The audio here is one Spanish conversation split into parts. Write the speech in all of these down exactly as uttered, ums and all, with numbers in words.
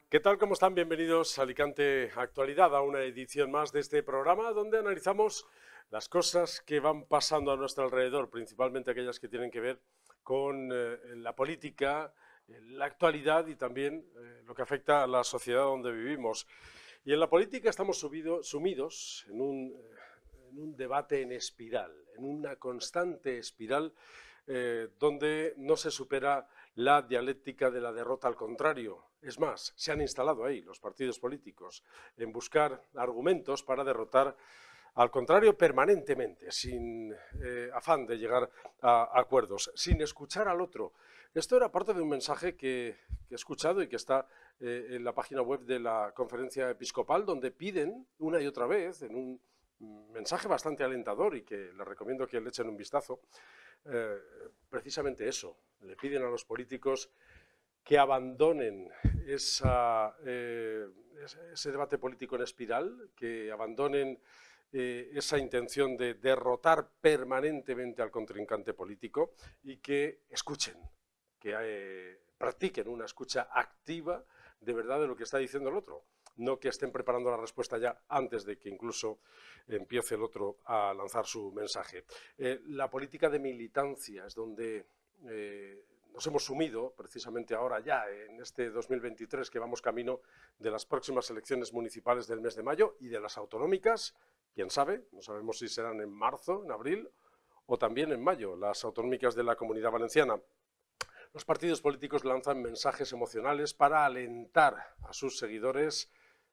¿Qué tal? ¿Cómo están? Bienvenidos a Alicante Actualidad, a una edición más de este programa donde analizamos las cosas que van pasando a nuestro alrededor, principalmente aquellas que tienen que ver con eh, la política, eh, la actualidad y también eh, lo que afecta a la sociedad donde vivimos. Y en la política estamos subido, sumidos en un, eh, en un debate en espiral, en una constante espiral eh, donde no se supera la dialéctica de la derrota al contrario. Es más, se han instalado ahí los partidos políticos en buscar argumentos para derrotar al contrario permanentemente, sin eh, afán de llegar a acuerdos, sin escuchar al otro. Esto era parte de un mensaje que, que he escuchado y que está eh, en la página web de la Conferencia Episcopal, donde piden una y otra vez, en un mensaje bastante alentador y que les recomiendo que le echen un vistazo, eh, precisamente eso, le piden a los políticos que abandonen esa, eh, ese debate político en espiral, que abandonen eh, esa intención de derrotar permanentemente al contrincante político y que escuchen, que eh, practiquen una escucha activa de verdad de lo que está diciendo el otro. No que estén preparando la respuesta ya antes de que incluso empiece el otro a lanzar su mensaje. Eh, la política de militancia es donde eh, nos hemos sumido precisamente ahora ya en este dos mil veintitrés que vamos camino de las próximas elecciones municipales del mes de mayo y de las autonómicas, quién sabe, no sabemos si serán en marzo, en abril o también en mayo, las autonómicas de la Comunidad Valenciana. Los partidos políticos lanzan mensajes emocionales para alentar a sus seguidores,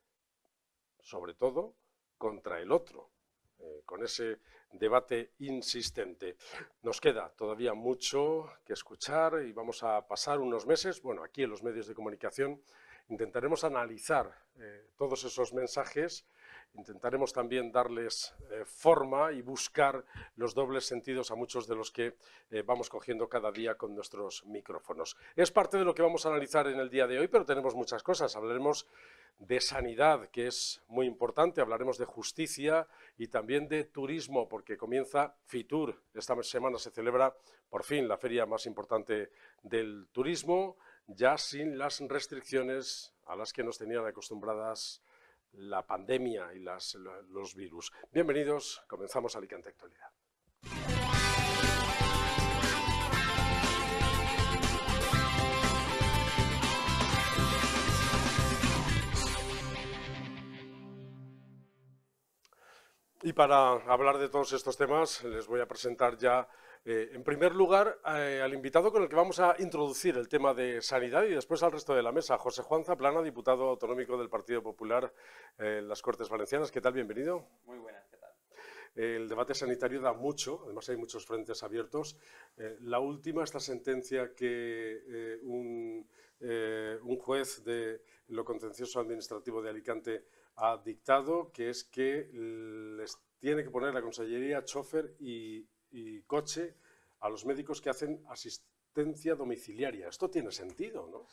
sobre todo contra el otro, eh, con ese debate insistente. Nos queda todavía mucho que escuchar y vamos a pasar unos meses, bueno, aquí en los medios de comunicación intentaremos analizar eh, todos esos mensajes, intentaremos también darles eh, forma y buscar los dobles sentidos a muchos de los que eh, vamos cogiendo cada día con nuestros micrófonos. Es parte de lo que vamos a analizar en el día de hoy, pero tenemos muchas cosas. Hablaremos de sanidad, que es muy importante, hablaremos de justicia y también de turismo, porque comienza Fitur. Esta semana se celebra por fin la feria más importante del turismo, ya sin las restricciones a las que nos tenían acostumbradas la pandemia y las, los virus. Bienvenidos, comenzamos Alicante Actualidad. Y para hablar de todos estos temas les voy a presentar ya, eh, en primer lugar, eh, al invitado con el que vamos a introducir el tema de sanidad y después al resto de la mesa, José Juan Zaplana, diputado autonómico del Partido Popular eh, en las Cortes Valencianas. ¿Qué tal? Bienvenido. Muy buenas, ¿qué tal? El debate sanitario da mucho, además hay muchos frentes abiertos. Eh, la última, esta sentencia que eh, un, eh, un juez de lo contencioso administrativo de Alicante ha dictado, que es que les tiene que poner la Consellería chofer y, y coche a los médicos que hacen asistencia domiciliaria. Esto tiene sentido, ¿no?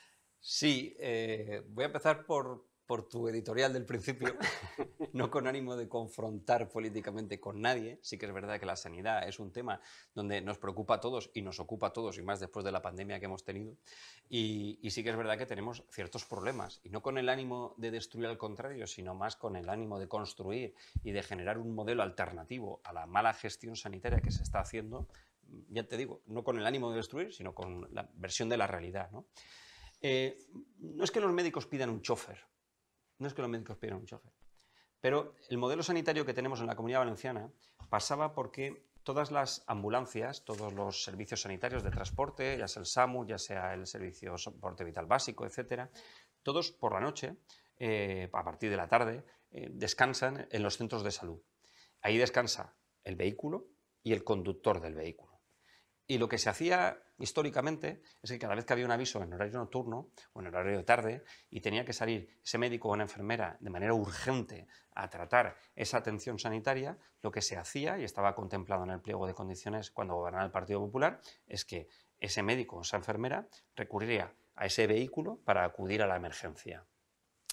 Sí, eh, voy a empezar por, por tu editorial del principio, no con ánimo de confrontar políticamente con nadie. Sí que es verdad que la sanidad es un tema donde nos preocupa a todos y nos ocupa a todos, y más después de la pandemia que hemos tenido. Y, y sí que es verdad que tenemos ciertos problemas, y no con el ánimo de destruir al contrario, sino más con el ánimo de construir y de generar un modelo alternativo a la mala gestión sanitaria que se está haciendo. Ya te digo, no con el ánimo de destruir, sino con la versión de la realidad, ¿no? Eh, no es que los médicos pidan un chofer, no es que los médicos pidan un chofer, pero el modelo sanitario que tenemos en la Comunidad Valenciana pasaba porque todas las ambulancias, todos los servicios sanitarios de transporte, ya sea el SAMU, ya sea el servicio de soporte vital básico, etcétera, todos por la noche, eh, a partir de la tarde, eh, descansan en los centros de salud. Ahí descansa el vehículo y el conductor del vehículo. Y lo que se hacía históricamente es que cada vez que había un aviso en horario nocturno o en horario de tarde y tenía que salir ese médico o una enfermera de manera urgente a tratar esa atención sanitaria, lo que se hacía, y estaba contemplado en el pliego de condiciones cuando gobernaba el Partido Popular, es que ese médico o esa enfermera recurriría a ese vehículo para acudir a la emergencia.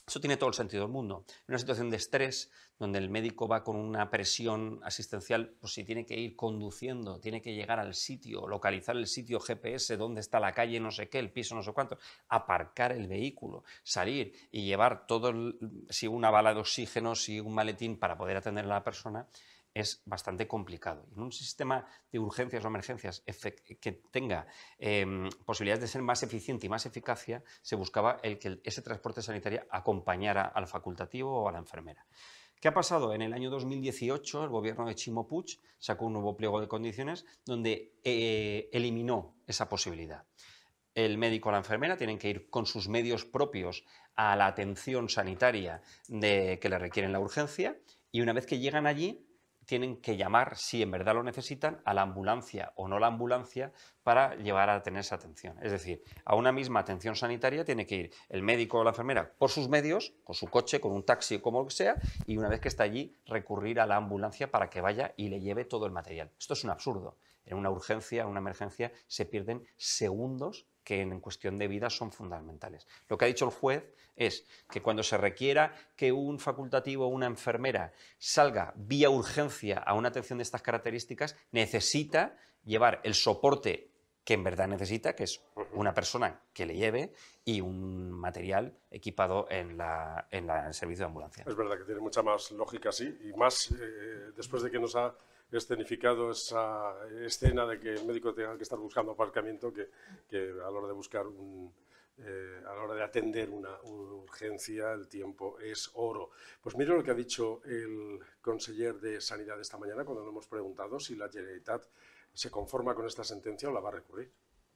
Eso tiene todo el sentido del mundo. En una situación de estrés, donde el médico va con una presión asistencial, pues si tiene que ir conduciendo, tiene que llegar al sitio, localizar el sitio G P S, dónde está la calle, no sé qué, el piso, no sé cuánto, aparcar el vehículo, salir y llevar todo, el, si una bala de oxígeno, si un maletín para poder atender a la persona, es bastante complicado. En un sistema de urgencias o emergencias que tenga eh, posibilidades de ser más eficiente y más eficacia, se buscaba el que ese transporte sanitario acompañara al facultativo o a la enfermera. ¿Qué ha pasado? En el año dos mil dieciocho el gobierno de Ximo Puig sacó un nuevo pliego de condiciones donde eh, eliminó esa posibilidad. El médico o la enfermera tienen que ir con sus medios propios a la atención sanitaria de, que le requieren la urgencia, y una vez que llegan allí tienen que llamar, si en verdad lo necesitan, a la ambulancia o no la ambulancia para llevar a tener esa atención. Es decir, a una misma atención sanitaria tiene que ir el médico o la enfermera por sus medios, con su coche, con un taxi o como sea, y una vez que está allí, recurrir a la ambulancia para que vaya y le lleve todo el material. Esto es un absurdo. En una urgencia, en una emergencia, se pierden segundos que en cuestión de vida son fundamentales. Lo que ha dicho el juez es que cuando se requiera que un facultativo o una enfermera salga vía urgencia a una atención de estas características, necesita llevar el soporte que en verdad necesita, que es una persona que le lleve y un material equipado en, la, en la, el servicio de ambulancia. Es verdad que tiene mucha más lógica, sí, y más eh, después de que nos ha escenificado esa escena de que el médico tenga que estar buscando aparcamiento, que, que a la hora de buscar un, eh, a la hora de atender una, una urgencia, el tiempo es oro. Pues mire lo que ha dicho el conseller de Sanidad esta mañana cuando le hemos preguntado si la Generalitat se conforma con esta sentencia o la va a recurrir.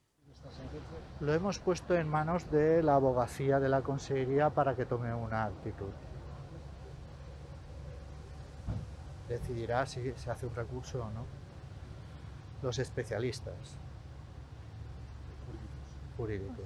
Lo hemos puesto en manos de la abogacía de la Consellería para que tome una actitud. Decidirá si se hace un recurso o no. Los especialistas jurídicos.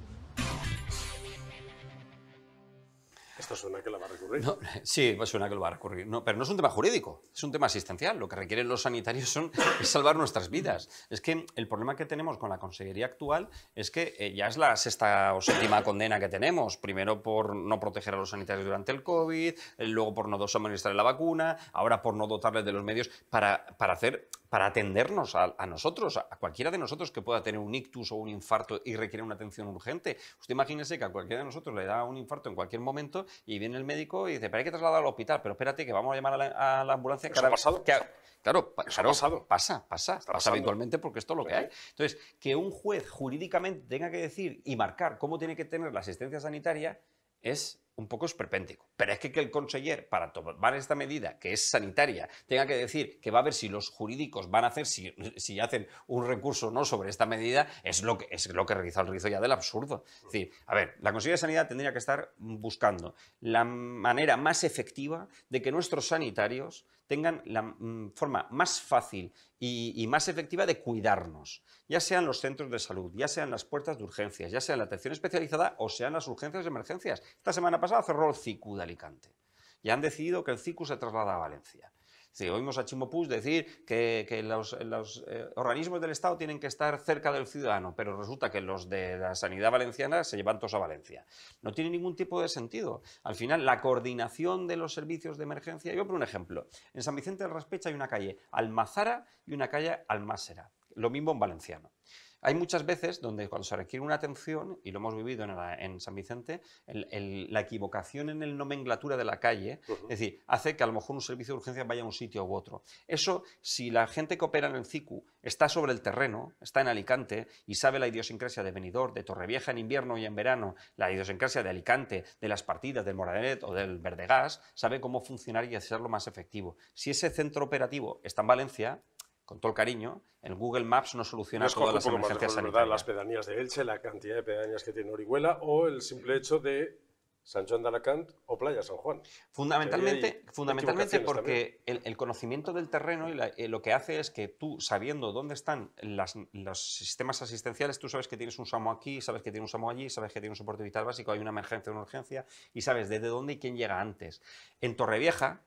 Esto suena que la va a recurrir. No, sí, pues suena que lo va a recurrir. No, pero no es un tema jurídico, es un tema asistencial. Lo que requieren los sanitarios son, es salvar nuestras vidas. Es que el problema que tenemos con la Consellería actual es que eh, ya es la sexta o séptima condena que tenemos. Primero por no proteger a los sanitarios durante el COVID, eh, luego por no suministrar la vacuna, ahora por no dotarles de los medios para, para hacer... para atendernos a, a nosotros, a cualquiera de nosotros que pueda tener un ictus o un infarto y requiere una atención urgente. Usted imagínese que a cualquiera de nosotros le da un infarto en cualquier momento y viene el médico y dice, pero hay que trasladarlo al hospital, pero espérate que vamos a llamar a la, a la ambulancia. ¿Eso ha pasado? Que, claro, ¿Eso claro, ha pasado? pasa, pasa, Está pasa pasando. habitualmente porque esto es lo que hay. Entonces, que un juez jurídicamente tenga que decir y marcar cómo tiene que tener la asistencia sanitaria es un poco esperpéntico. Pero es que, que el conseller, para tomar esta medida, que es sanitaria, tenga que decir que va a ver si los jurídicos van a hacer, si, si hacen un recurso o no sobre esta medida, es lo que, es lo que realiza el rizo ya del absurdo. Es decir, a ver, la Consellería de Sanidad tendría que estar buscando la manera más efectiva de que nuestros sanitarios tengan la mm, forma más fácil y, y más efectiva de cuidarnos, ya sean los centros de salud, ya sean las puertas de urgencias, ya sean la atención especializada o sean las urgencias de emergencias. Esta semana pasada cerró el C I C U de Alicante y han decidido que el C I C U se traslada a Valencia. Sí, oímos a Ximo Puig decir que, que los, los eh, organismos del Estado tienen que estar cerca del ciudadano, pero resulta que los de la sanidad valenciana se llevan todos a Valencia. No tiene ningún tipo de sentido. Al final, la coordinación de los servicios de emergencia... Yo, por un ejemplo, en San Vicente del Raspeig hay una calle Almazara y una calle Almásera. Lo mismo en valenciano. Hay muchas veces donde cuando se requiere una atención, y lo hemos vivido en, la, en San Vicente, el, el, la equivocación en el nomenclatura de la calle, uh-huh. es decir, hace que a lo mejor un servicio de urgencia vaya a un sitio u otro. Eso, si la gente que opera en el C I C U está sobre el terreno, está en Alicante y sabe la idiosincrasia de Benidorm, de Torrevieja en invierno y en verano, la idiosincrasia de Alicante, de las partidas del Moranet o del Verdegas, sabe cómo funcionar y hacerlo más efectivo. Si ese centro operativo está en Valencia, con todo el cariño, el Google Maps no soluciona todas las emergencias sanitarias. ¿Verdad? Las pedanías de Elche, la cantidad de pedanías que tiene Orihuela o el simple hecho de San Joan de Alacant o Playa San Juan. Fundamentalmente, fundamentalmente porque el, el conocimiento del terreno y la, eh, lo que hace es que tú, sabiendo dónde están las, los sistemas asistenciales, tú sabes que tienes un SAMU aquí, sabes que tienes un SAMU allí, sabes que tienes un soporte vital básico, hay una emergencia o una urgencia y sabes desde dónde y quién llega antes. En Torrevieja,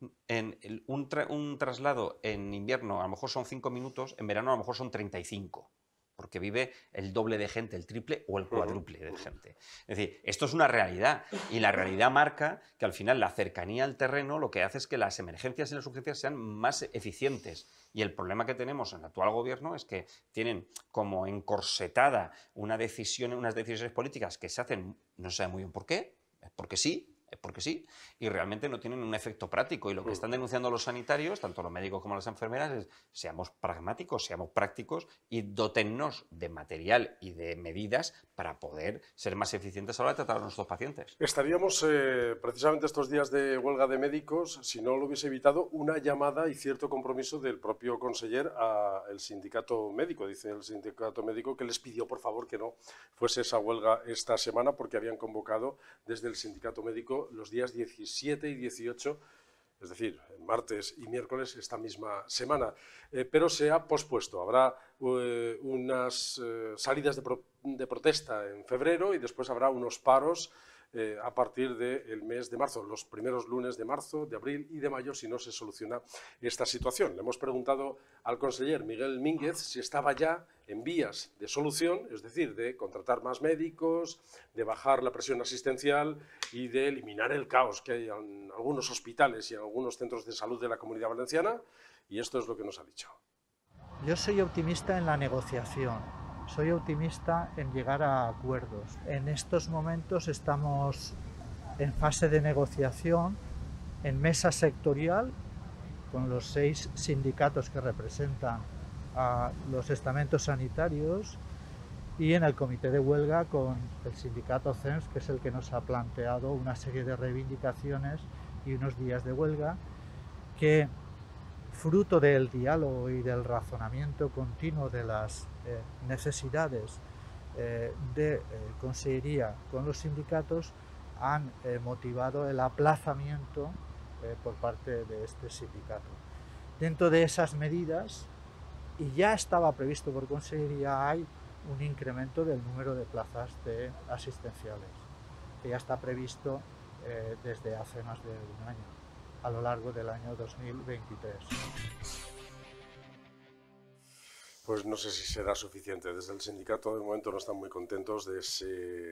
en el, un, tra un traslado en invierno a lo mejor son cinco minutos, en verano a lo mejor son treinta y cinco. porque vive el doble de gente, el triple o el cuádruple de gente. Es decir, esto es una realidad y la realidad marca que al final la cercanía al terreno lo que hace es que las emergencias y las urgencias sean más eficientes. Y el problema que tenemos en el actual gobierno es que tienen como encorsetada una decisión, unas decisiones políticas que se hacen, no se sabe muy bien por qué, es porque sí, es porque sí, y realmente no tienen un efecto práctico. Y lo que están denunciando los sanitarios, tanto los médicos como las enfermeras, es seamos pragmáticos, seamos prácticos y dótennos de material y de medidas para poder ser más eficientes a la hora de tratar a nuestros pacientes. Estaríamos eh, precisamente estos días de huelga de médicos, si no lo hubiese evitado, una llamada y cierto compromiso del propio conseller al sindicato médico. Dice el sindicato médico que les pidió por favor que no fuese esa huelga esta semana porque habían convocado desde el sindicato médico los días diecisiete y dieciocho, es decir, martes y miércoles esta misma semana, eh, pero se ha pospuesto. Habrá eh, unas eh, salidas de, pro, de protesta en febrero y después habrá unos paros eh, a partir del mes de marzo, los primeros lunes de marzo, de abril y de mayo, si no se soluciona esta situación. Le hemos preguntado al conseller Miguel Mínguez si estaba ya en vías de solución, es decir, de contratar más médicos, de bajar la presión asistencial y de eliminar el caos que hay en algunos hospitales y en algunos centros de salud de la Comunidad Valenciana, y esto es lo que nos ha dicho. Yo soy optimista en la negociación, soy optimista en llegar a acuerdos. En estos momentos estamos en fase de negociación, en mesa sectorial, con los seis sindicatos que representan a los estamentos sanitarios, y en el comité de huelga con el sindicato C E M S, que es el que nos ha planteado una serie de reivindicaciones y unos días de huelga que, fruto del diálogo y del razonamiento continuo de las eh, necesidades eh, de eh, consejería con los sindicatos, han eh, motivado el aplazamiento eh, por parte de este sindicato. Dentro de esas medidas, y ya estaba previsto por consejería, hay un incremento del número de plazas de asistenciales, que ya está previsto eh, desde hace más de un año, a lo largo del año dos mil veintitrés. Pues no sé si será suficiente. Desde el sindicato de momento no están muy contentos de, ese,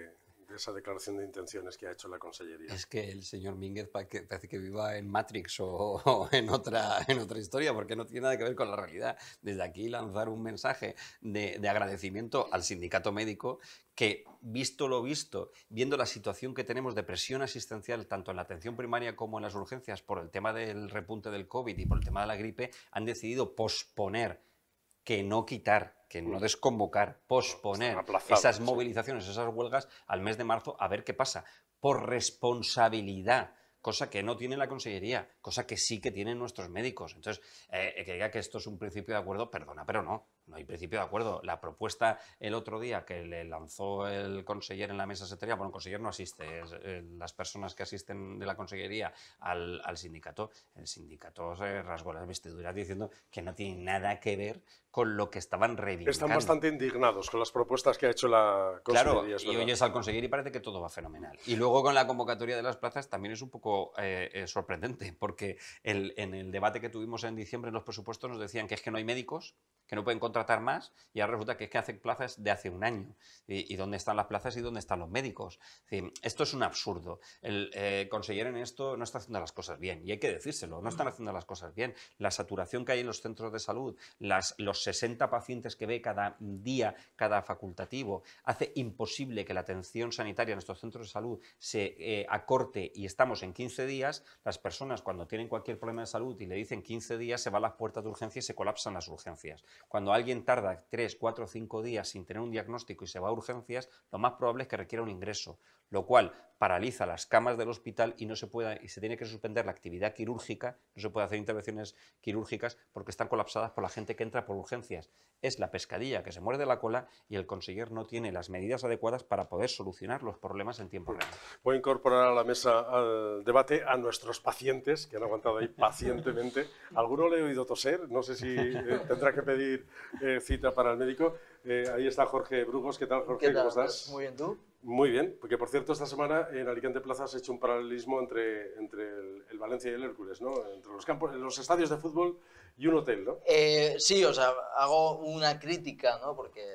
de esa declaración de intenciones que ha hecho la Consellería. Es que el señor Mínguez parece que viva en Matrix o, o en, otra, en otra historia, porque no tiene nada que ver con la realidad. Desde aquí lanzar un mensaje de, de agradecimiento al sindicato médico que, visto lo visto, viendo la situación que tenemos de presión asistencial tanto en la atención primaria como en las urgencias por el tema del repunte del COVID y por el tema de la gripe, han decidido posponer, que no quitar, que no desconvocar, posponer esas movilizaciones, esas huelgas al mes de marzo, a ver qué pasa, por responsabilidad, cosa que no tiene la Consellería, cosa que sí que tienen nuestros médicos. Entonces, eh, que diga que esto es un principio de acuerdo, perdona, pero no, no hay principio de acuerdo. La propuesta el otro día que le lanzó el conseller en la mesa sectorial, bueno, el conseller no asiste, es, eh, las personas que asisten de la Consellería al, al sindicato, el sindicato se rasgó las vestiduras diciendo que no tiene nada que ver con lo que estaban reivindicando. Están bastante indignados con las propuestas que ha hecho la Consellería. Claro, y oyes al conseller y parece que todo va fenomenal. Y luego con la convocatoria de las plazas también es un poco eh, eh, sorprendente, porque el, en el debate que tuvimos en diciembre en los presupuestos nos decían que es que no hay médicos, que no pueden contratar más, y ahora resulta que es que hacen plazas de hace un año. ¿Y, y dónde están las plazas y dónde están los médicos? Es decir, esto es un absurdo. El eh, conseller en esto no está haciendo las cosas bien, y hay que decírselo, no están haciendo las cosas bien. La saturación que hay en los centros de salud, las, los sesenta pacientes que ve cada día, cada facultativo, hace imposible que la atención sanitaria en estos centros de salud se eh, acorte y estamos en quince días. Las personas, cuando tienen cualquier problema de salud y le dicen quince días, se van a las puertas de urgencia y se colapsan las urgencias. Cuando alguien tarda tres, cuatro o cinco días sin tener un diagnóstico y se va a urgencias, lo más probable es que requiera un ingreso, lo cual paraliza las camas del hospital y no se puede, y se tiene que suspender la actividad quirúrgica, no se puede hacer intervenciones quirúrgicas porque están colapsadas por la gente que entra por urgencias. Es la pescadilla que se muerde la cola y el conseller no tiene las medidas adecuadas para poder solucionar los problemas en tiempo real. Voy a incorporar a la mesa al debate a nuestros pacientes que han aguantado ahí pacientemente. Alguno le he oído toser, no sé si eh, tendrá que pedir eh, cita para el médico. Eh, ahí está Jorge Brugos. ¿Qué tal, Jorge? ¿Qué tal? ¿Cómo estás? Muy bien, ¿tú? Muy bien, porque por cierto esta semana en Alicante Plaza has hecho un paralelismo entre, entre el, el Valencia y el Hércules, ¿no? Entre los campos, los estadios de fútbol y un hotel, ¿no? Eh, sí, o sea, hago una crítica, ¿no? Porque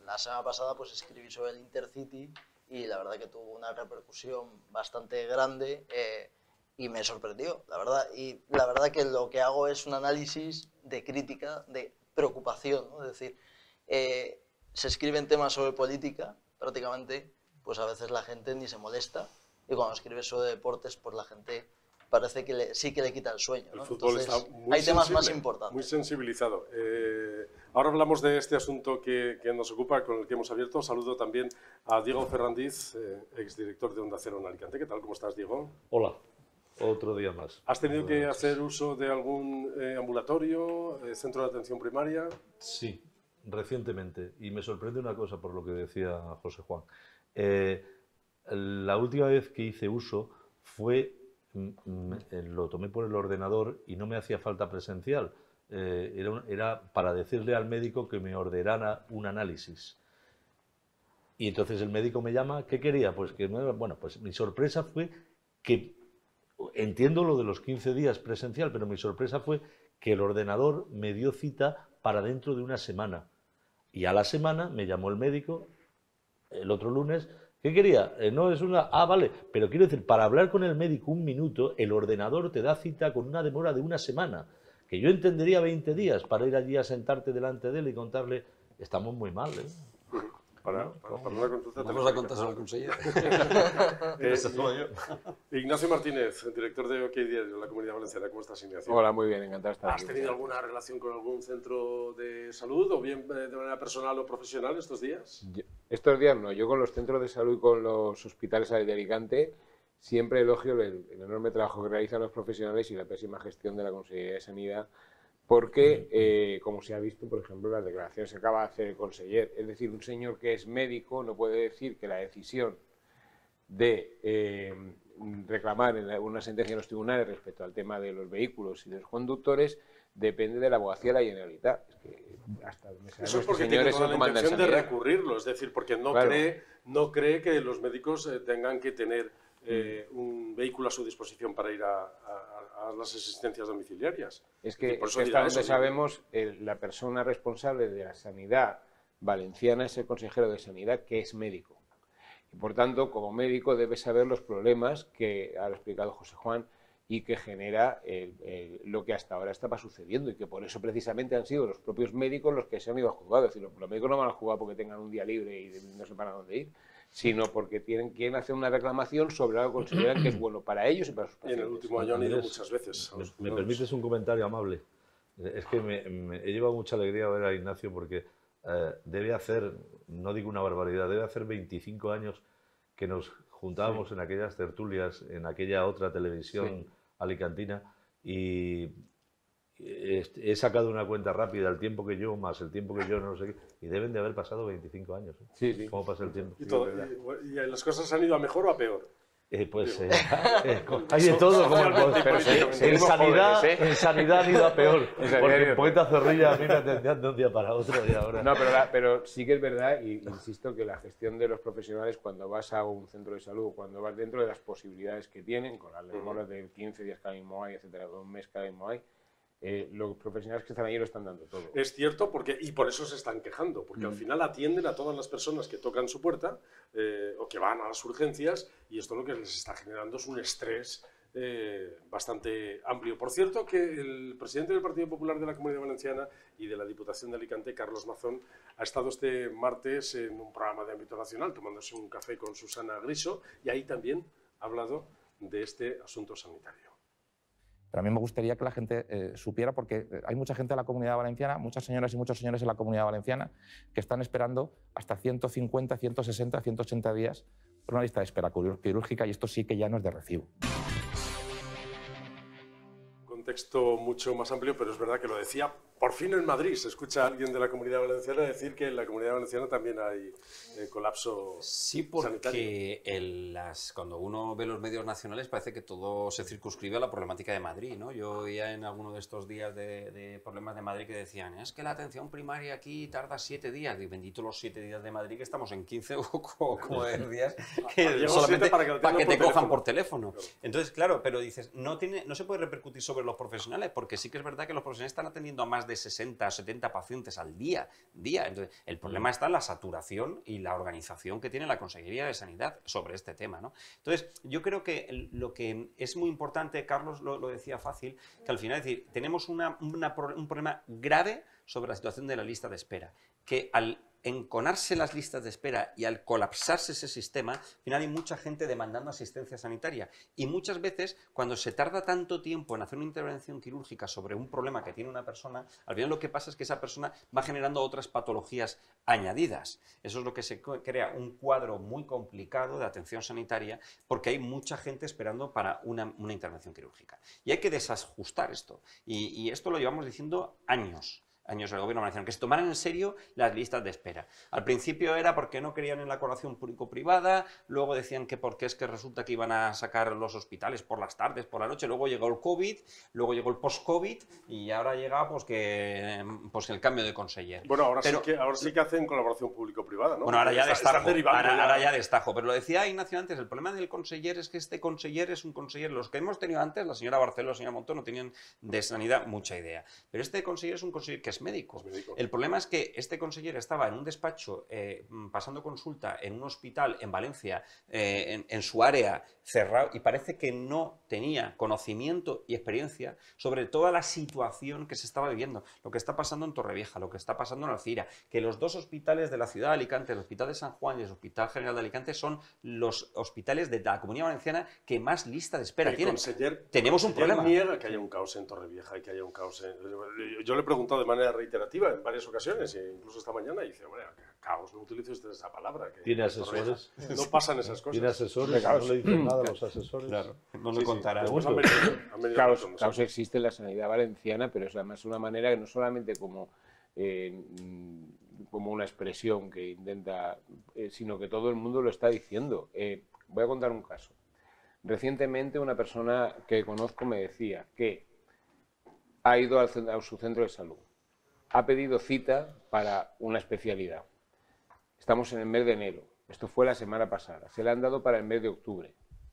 la semana pasada pues escribí sobre el Intercity y la verdad que tuvo una repercusión bastante grande eh, y me sorprendió, la verdad. Y la verdad que lo que hago es un análisis de crítica, de preocupación, ¿no? Es decir, eh, se escriben temas sobre política, prácticamente, pues a veces la gente ni se molesta, y cuando escribes sobre deportes, pues la gente parece que le, sí que le quita el sueño, ¿no? El fútbol Entonces, está muy hay temas más sensible, importantes. Muy sensibilizado. Eh, ahora hablamos de este asunto que, que nos ocupa, con el que hemos abierto. Saludo también a Diego Ferrandiz, eh, exdirector de Onda Cero en Alicante. ¿Qué tal? ¿Cómo estás, Diego? Hola, otro día más. ¿Has tenido Buenas que noches. hacer uso de algún eh, ambulatorio, eh, centro de atención primaria? Sí, recientemente. Y me sorprende una cosa por lo que decía José Juan. Eh, la última vez que hice uso fue, mm, lo tomé por el ordenador y no me hacía falta presencial. Eh, era, un- era para decirle al médico que me ordenara un análisis. Y entonces el médico me llama, ¿qué quería? Pues que, me- bueno, pues mi sorpresa fue que, entiendo lo de los quince días presencial, pero mi sorpresa fue que el ordenador me dio cita para dentro de una semana. Y a la semana me llamó el médico, el otro lunes, ¿qué quería? Eh, no es una... Ah, vale, pero quiero decir, para hablar con el médico un minuto, el ordenador te da cita con una demora de una semana, que yo entendería veinte días para ir allí a sentarte delante de él y contarle, estamos muy mal, ¿eh? Para, para, para una consulta Vamos a telefónica. contárselo al conseller. Eh, Ese soy yo. Ignacio Martínez, director de OK Diario de la Comunidad Valenciana. ¿Cómo estás, Ignacio? Hola, muy bien, encantado de estar ¿Has aquí. tenido alguna relación con algún centro de salud, o bien eh, de manera personal o profesional estos días? Yo- estos días no, yo con los centros de salud y con los hospitales de Alicante siempre elogio el, el enorme trabajo que realizan los profesionales y la pésima gestión de la Consejería de Sanidad, porque, eh, como se ha visto, por ejemplo, las declaraciones que acaba de hacer el conseller, es decir, un señor que es médico no puede decir que la decisión de eh, reclamar en la- una sentencia en los tribunales respecto al tema de los vehículos y de los conductores depende de la abogacía de la Generalitat. Es que hasta donde Eso es sabemos, porque este tiene señor es toda el la comandante de intención de Sanidad. recurrirlo, es decir, porque no, Claro. cree, no cree que los médicos eh, tengan que tener eh, un vehículo a su disposición para ir a, a- a las asistencias domiciliarias. Es que, Y por es eso que dirá hasta donde eso, ¿no? sabemos, el- la persona responsable de la sanidad valenciana es el consejero de Sanidad, que es médico. Y por tanto, como médico, debe saber los problemas que ha explicado José Juan y que genera el- el- lo que hasta ahora estaba sucediendo, y que por eso precisamente han sido los propios médicos los que se han ido a juzgar. Es decir, los, los médicos no van a jugar porque tengan un día libre y no sepan a dónde ir, sino porque tienen, quieren hacer una reclamación sobre algo que consideran que es bueno para ellos y para sus Y en el pacientes. último año han ido Andrés, muchas veces. a ¿Me, los me juzgados. permites un comentario amable? Es que me, me- he llevado mucha alegría ver a Ignacio porque eh, debe hacer, no digo una barbaridad, debe hacer veinticinco años que nos juntábamos en aquellas tertulias, en aquella otra televisión Sí. alicantina, y he, he sacado una cuenta rápida, el tiempo que yo más el tiempo que yo, no sé qué, y deben de haber pasado veinticinco años. ¿eh? Sí, sí. ¿Cómo pasa el tiempo? Y, todo- y- y las cosas han ido a mejor o a peor. Eh, pues eh, eh, hay de todo, como el- Pero se- en, seguimos sanidad, jóvenes, ¿eh? en sanidad han ido a peor, En sanidad porque han ido el a poeta Zorrilla a mí me atendían de un día para otro y ahora... No, pero, la- pero sí que es verdad, y insisto, que la gestión de los profesionales, cuando vas a un centro de salud, cuando vas dentro de las posibilidades que tienen, con las demoras de quince días que ahora mismo hay, etcétera, de un mes que ahora mismo hay, eh, los profesionales que están ahí lo están dando todo. Es cierto, porque, y por eso se están quejando, porque al final atienden a todas las personas que tocan su puerta eh, o que van a las urgencias, y esto lo que les está generando es un estrés eh, bastante amplio. Por cierto, que el presidente del Partido Popular de la Comunidad Valenciana y de la Diputación de Alicante, Carlos Mazón, ha estado este martes en un programa de ámbito nacional tomándose un café con Susana Griso, y ahí también ha hablado de este asunto sanitario. Pero a mí me gustaría que la gente eh, supiera, porque eh, hay mucha gente en la Comunidad Valenciana, muchas señoras y muchos señores en la Comunidad Valenciana, que están esperando hasta ciento cincuenta, ciento sesenta, ciento ochenta días por una lista de espera quirúrgica, y esto sí que ya no es de recibo. Contexto mucho más amplio, pero es verdad que lo decía. Por fin en Madrid se escucha a alguien de la Comunidad Valenciana decir que en la Comunidad Valenciana también hay eh, colapso Sí, sanitario. porque el- las, cuando uno ve los medios nacionales parece que todo se circunscribe a la problemática de Madrid, ¿no? Yo oía en alguno de estos días de, de problemas de Madrid que decían, es que la atención primaria aquí tarda siete días. Y bendito los siete días de Madrid, que estamos en quince o como, como de días, que Llegó solamente siete para que lo para que atiendan te por cojan teléfono. por teléfono. Claro. Entonces, claro, pero dices, no, tiene, no se puede repercutir sobre los profesionales, porque sí que es verdad que los profesionales están atendiendo a más más de sesenta o setenta pacientes al día. día. Entonces, el problema está en la saturación y la organización que tiene la Consejería de Sanidad sobre este tema, ¿no? Entonces, yo creo que lo que es muy importante, Carlos lo, lo decía fácil, que al final, es decir, tenemos una, una, un problema grave sobre la situación de la lista de espera, que al enconarse las listas de espera y al colapsarse ese sistema, al final hay mucha gente demandando asistencia sanitaria. Y muchas veces, cuando se tarda tanto tiempo en hacer una intervención quirúrgica sobre un problema que tiene una persona, al final lo que pasa es que esa persona va generando otras patologías añadidas. Eso es lo que se crea un cuadro muy complicado de atención sanitaria, porque hay mucha gente esperando para una, una intervención quirúrgica. Y hay que desajustar esto. Y, y esto lo llevamos diciendo años. años el gobierno valenciano, que se tomaran en serio las listas de espera. Al principio era porque no creían en la colaboración público-privada, luego decían que porque es que resulta que iban a sacar los hospitales por las tardes, por la noche, luego llegó el COVID, luego llegó el post-COVID y ahora llega pues que pues el cambio de conseller. Bueno, ahora, pero, sí, que, ahora sí que hacen colaboración público-privada, ¿no? Bueno, ahora ya Está, destajo, ahora, ya... ahora ya destajo, pero lo decía Ignacio antes, el problema del conseller es que este conseller es un conseller, los que hemos tenido antes, la señora Barceló, la señora Montón, no tenían de sanidad mucha idea, pero este conseller es un conseller que es médico. Es médico. El problema es que este consejero estaba en un despacho eh, pasando consulta en un hospital en Valencia, eh, en, en su área cerrado, y parece que no tenía conocimiento y experiencia sobre toda la situación que se estaba viviendo, lo que está pasando en Torrevieja, lo que está pasando en Alcira, que los dos hospitales de la ciudad de Alicante, el Hospital de San Juan y el Hospital General de Alicante, son los hospitales de la Comunidad Valenciana que más lista de espera el tienen. Conseller, Tenemos un problema. niega que haya un caos en Torrevieja y que haya un caos en... Yo le he preguntado de manera reiterativa en varias ocasiones, e incluso esta mañana, y dice, hombre, caos, no utilice usted esa palabra. Que ¿Tiene asesores? No pasan esas cosas. ¿Tiene asesores? ¿No le dicen nada a los asesores? Claro, no le sí, contará. Sí, pues han venido, han venido caos, caos existe en la sanidad valenciana, pero es además una manera que no solamente como, eh, como una expresión que intenta, eh, sino que todo el mundo lo está diciendo. Eh, voy a contar un caso. Recientemente una persona que conozco me decía que ha ido al, a su centro de salud, ha pedido cita para una especialidad. Estamos en el mes de enero. Esto fue la semana pasada. Se le han dado para el mes de octubre.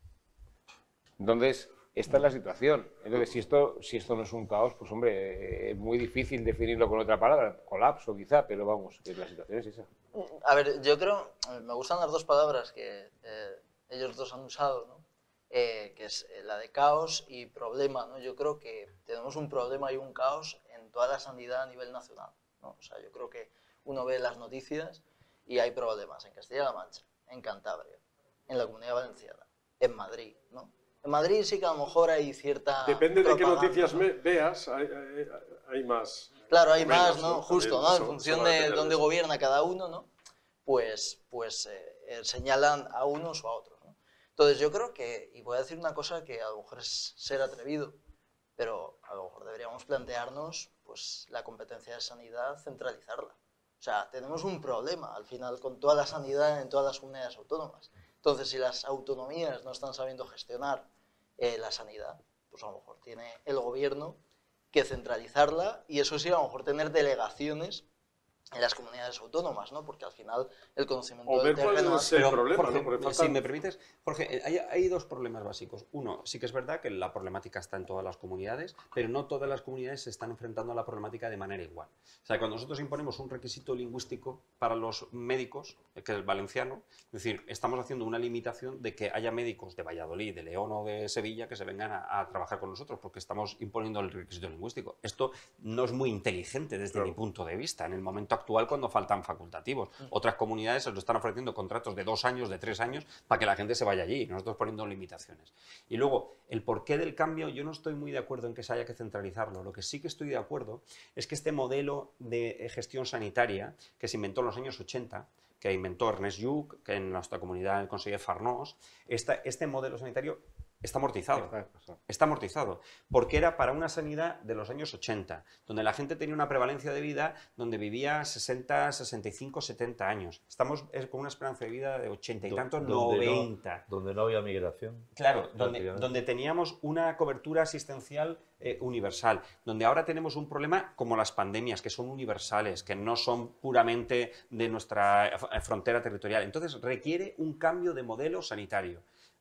Entonces, esta es la situación. Entonces, si esto, si esto no es un caos, pues hombre, es muy difícil definirlo con otra palabra. Colapso quizá, pero vamos, que la situación es esa. A ver, yo creo, me gustan las dos palabras que eh, ellos dos han usado, ¿no? Eh, que es la de caos y problema, ¿no? Yo creo que tenemos un problema y un caos en toda la sanidad a nivel nacional, ¿no? O sea, yo creo que uno ve las noticias y hay problemas en Castilla-La Mancha, en Cantabria, en la Comunidad Valenciana, en Madrid, ¿no? En Madrid sí que a lo mejor hay cierta... Depende de qué noticias ¿no? me, veas, hay, hay, hay más... Claro, hay menos, más, ¿no? ¿no? Justo, También ¿no? eso, En función eso va a de depender dónde de eso. gobierna cada uno, ¿no? Pues, pues eh, eh, señalan a unos o a otros, ¿no? Entonces yo creo que, y voy a decir una cosa que a lo mejor es ser atrevido, pero a lo mejor deberíamos plantearnos pues la competencia de sanidad, centralizarla. O sea, tenemos un problema al final con toda la sanidad en todas las comunidades autónomas. Entonces, si las autonomías no están sabiendo gestionar eh, la sanidad, pues a lo mejor tiene el gobierno que centralizarla y eso sí, a lo mejor tener delegaciones en las comunidades autónomas, ¿no? Porque al final el conocimiento O del ver cuál terreno... es el Pero, problema, Jorge, ¿no? Porque si faltan- me permites, Jorge, hay, hay dos problemas básicos. Uno, sí que es verdad que la problemática está en todas las comunidades, pero no todas las comunidades se están enfrentando a la problemática de manera igual. O sea, cuando nosotros imponemos un requisito lingüístico para los médicos, que es el valenciano, es decir, estamos haciendo una limitación de que haya médicos de Valladolid, de León o de Sevilla que se vengan a, a trabajar con nosotros, porque estamos imponiendo el requisito lingüístico. Esto no es muy inteligente desde Claro. mi punto de vista, en el momento actual cuando faltan facultativos. Otras comunidades se lo están ofreciendo contratos de dos años, de tres años, para que la gente se vaya allí, y nosotros poniendo limitaciones. Y luego, el porqué del cambio, yo no estoy muy de acuerdo en que se haya que centralizarlo. Lo que sí que estoy de acuerdo es que este modelo de gestión sanitaria que se inventó en los años ochenta, que inventó Ernest Lluch, que en nuestra comunidad el conseller Farnós, esta, este modelo sanitario está amortizado. Está amortizado, porque era para una sanidad de los años ochenta, donde la gente tenía una prevalencia de vida donde vivía sesenta, sesenta y cinco, setenta años. Estamos eh, con una esperanza de vida de ochenta y Do- tantos, donde no- noventa. Donde no había migración. Claro, donde, prácticamente. donde teníamos una cobertura asistencial eh, universal, donde ahora tenemos un problema como las pandemias, que son universales, que no son puramente de nuestra eh, frontera territorial. Entonces requiere un cambio de modelo sanitario.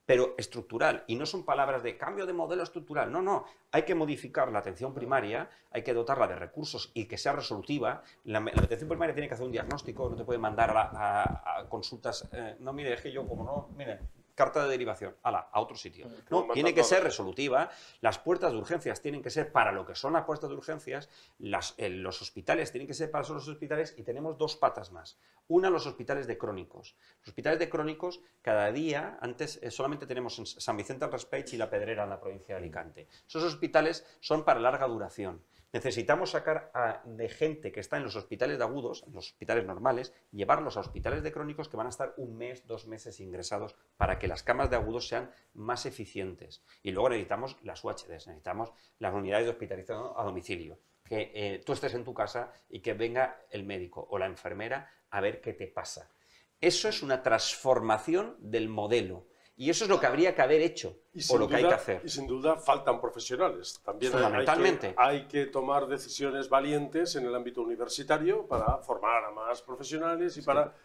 pero estructural, y no son palabras de cambio de modelo estructural, no, no, hay que modificar la atención primaria, hay que dotarla de recursos y que sea resolutiva. La, la atención primaria tiene que hacer un diagnóstico, no te puede mandar a, a, a consultas, eh, no, mire, es que yo como no, mire, carta de derivación, ala, a otro sitio. No, tiene que ser resolutiva, las puertas de urgencias tienen que ser para lo que son las puertas de urgencias, las, eh, los hospitales tienen que ser para los hospitales, y tenemos dos patas más. Una, los hospitales de crónicos. Los hospitales de crónicos, cada día, antes eh, solamente tenemos en San Vicente del Raspeig y La Pedrera en la provincia de Alicante. Esos hospitales son para larga duración. Necesitamos sacar a, de gente que está en los hospitales de agudos, en los hospitales normales, llevarlos a hospitales de crónicos que van a estar un mes, dos meses ingresados para que las camas de agudos sean más eficientes. Y luego necesitamos las U H Ds, necesitamos las unidades de hospitalización a domicilio. Que eh, tú estés en tu casa y que venga el médico o la enfermera a ver qué te pasa. Eso es una transformación del modelo. Y eso es lo que habría que haber hecho, o lo que hay que hacer. Y sin duda faltan profesionales. También Fundamentalmente. Hay que, hay que tomar decisiones valientes en el ámbito universitario para formar a más profesionales y sí. para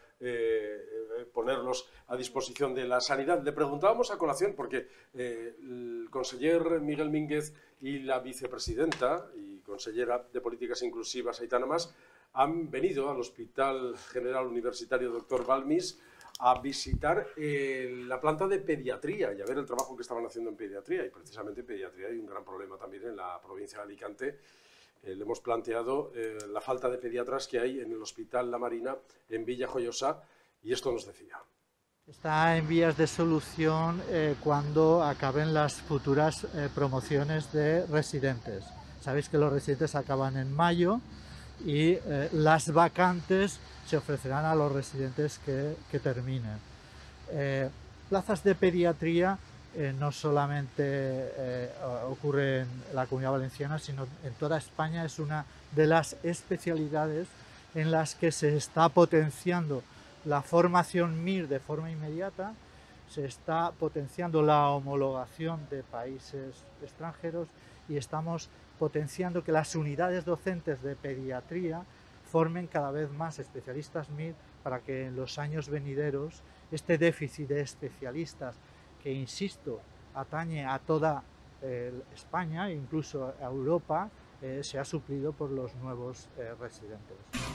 eh, ponerlos a disposición de la sanidad. Le preguntábamos a colación, porque eh, el conseller Miguel Mínguez y la vicepresidenta y consellera de Políticas Inclusivas, Aitana Mas, han venido al Hospital General Universitario doctor Balmis a visitar eh, la planta de pediatría y a ver el trabajo que estaban haciendo en pediatría. Y precisamente en pediatría hay un gran problema también en la provincia de Alicante. Eh, le hemos planteado eh, la falta de pediatras que hay en el Hospital La Marina en Villajoyosa, y esto nos decía. Está en vías de solución eh, cuando acaben las futuras eh, promociones de residentes. Sabéis que los residentes acaban en mayo y eh, las vacantes se ofrecerán a los residentes que, que terminen. Eh, plazas de pediatría eh, no solamente eh, ocurre en la Comunidad Valenciana, sino en toda España. Es una de las especialidades en las que se está potenciando la formación M I R de forma inmediata, se está potenciando la homologación de países extranjeros y estamos potenciando que las unidades docentes de pediatría formen cada vez más especialistas M I R para que en los años venideros este déficit de especialistas, que insisto, atañe a toda eh, España, incluso a Europa, eh, sea suplido por los nuevos eh, residentes.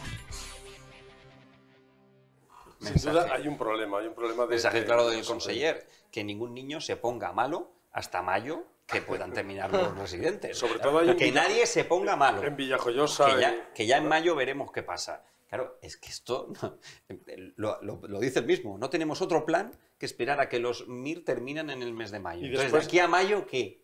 Sin duda hay un problema, hay un problema de... Mensaje claro del conseller, que ningún niño se ponga malo hasta mayo, que puedan terminar los residentes. Sobre todo hay que nadie se ponga malo. En Villajoyosa. Que ya, que ya en mayo veremos qué pasa. Claro, es que esto lo, lo, lo dice el mismo. No tenemos otro plan que esperar a que los M I R terminen en el mes de mayo. Y Entonces, después... ¿de aquí a mayo qué?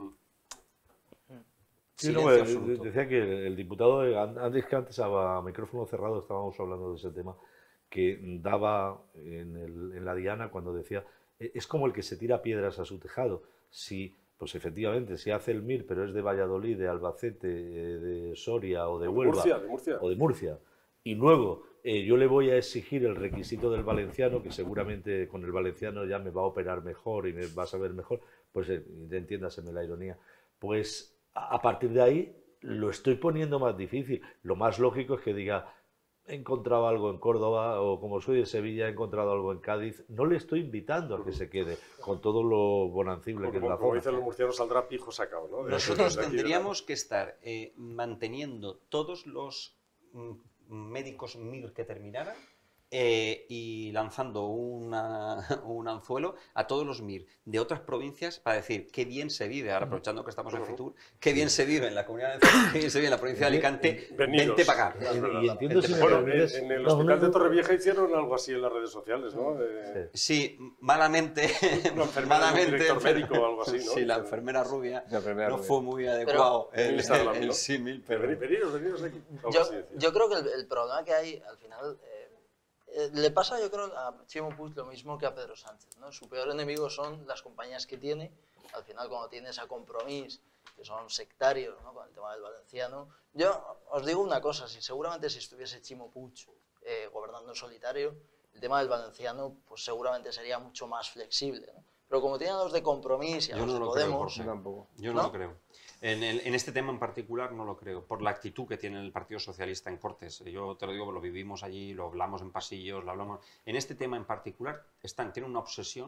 Sí, no, decía que el diputado, antes que antes a micrófono cerrado estábamos hablando de ese tema, que daba en, el, en la diana cuando decía, es como el que se tira piedras a su tejado. Si, pues efectivamente, si hace el M I R, pero es de Valladolid, de Albacete, de Soria o de Huelva, Murcia, de Murcia. o de Murcia, y luego eh, yo le voy a exigir el requisito del valenciano, que seguramente con el valenciano ya me va a operar mejor y me va a saber mejor, pues eh, entiéndaseme la ironía, pues a, a partir de ahí lo estoy poniendo más difícil. Lo más lógico es que diga, he encontrado algo en Córdoba, o como soy de Sevilla, he encontrado algo en Cádiz. No le estoy invitando a que se quede, con todo lo bonancible como, que es la como zona. dicen los murcianos, saldrá pijo sacado, ¿no? De Nosotros de tendríamos que estar eh, manteniendo todos los mm, médicos M I R que terminaran eh, y lanzando una, un anzuelo a todos los M I R de otras provincias para decir qué bien se vive, ahora aprovechando que estamos en Fitur, qué bien se vive en la comunidad de qué bien se vive en la provincia de Alicante, Venidos. vente para acá. Y, y entiendo si bueno, me en, en el hospital de Torrevieja hicieron algo así en las redes sociales, ¿no? De... Sí, malamente, Una enfermera, malamente, un director médico o algo así, ¿no? Sí, la enfermera rubia La enfermera no rubia. fue muy adecuado Pero, el, Instagram, el, el ¿no? símil, Pero... pero... Veniros, veniros aquí. Algo Yo, así decía. yo creo que el, el problema que hay, al final, eh, eh, le pasa yo creo a Chimo Puig lo mismo que a Pedro Sánchez, ¿no? Su peor enemigo son las compañías que tiene. Al final, cuando tienes a Compromís, que son sectarios, ¿no? Con el tema del valenciano. Yo os digo una cosa, si seguramente si estuviese Chimo Puig eh, gobernando en solitario, el tema del valenciano pues seguramente sería mucho más flexible, ¿no? Pero como tienen a los de Compromís y a Yo los no de lo Podemos... creo, Yo tampoco. Yo no, ¿No? lo creo. En, el, en este tema en particular no lo creo, por la actitud que tiene el Partido Socialista en Cortes. Yo te lo digo, lo vivimos allí, lo hablamos en pasillos, lo hablamos... En este tema en particular están, tienen una obsesión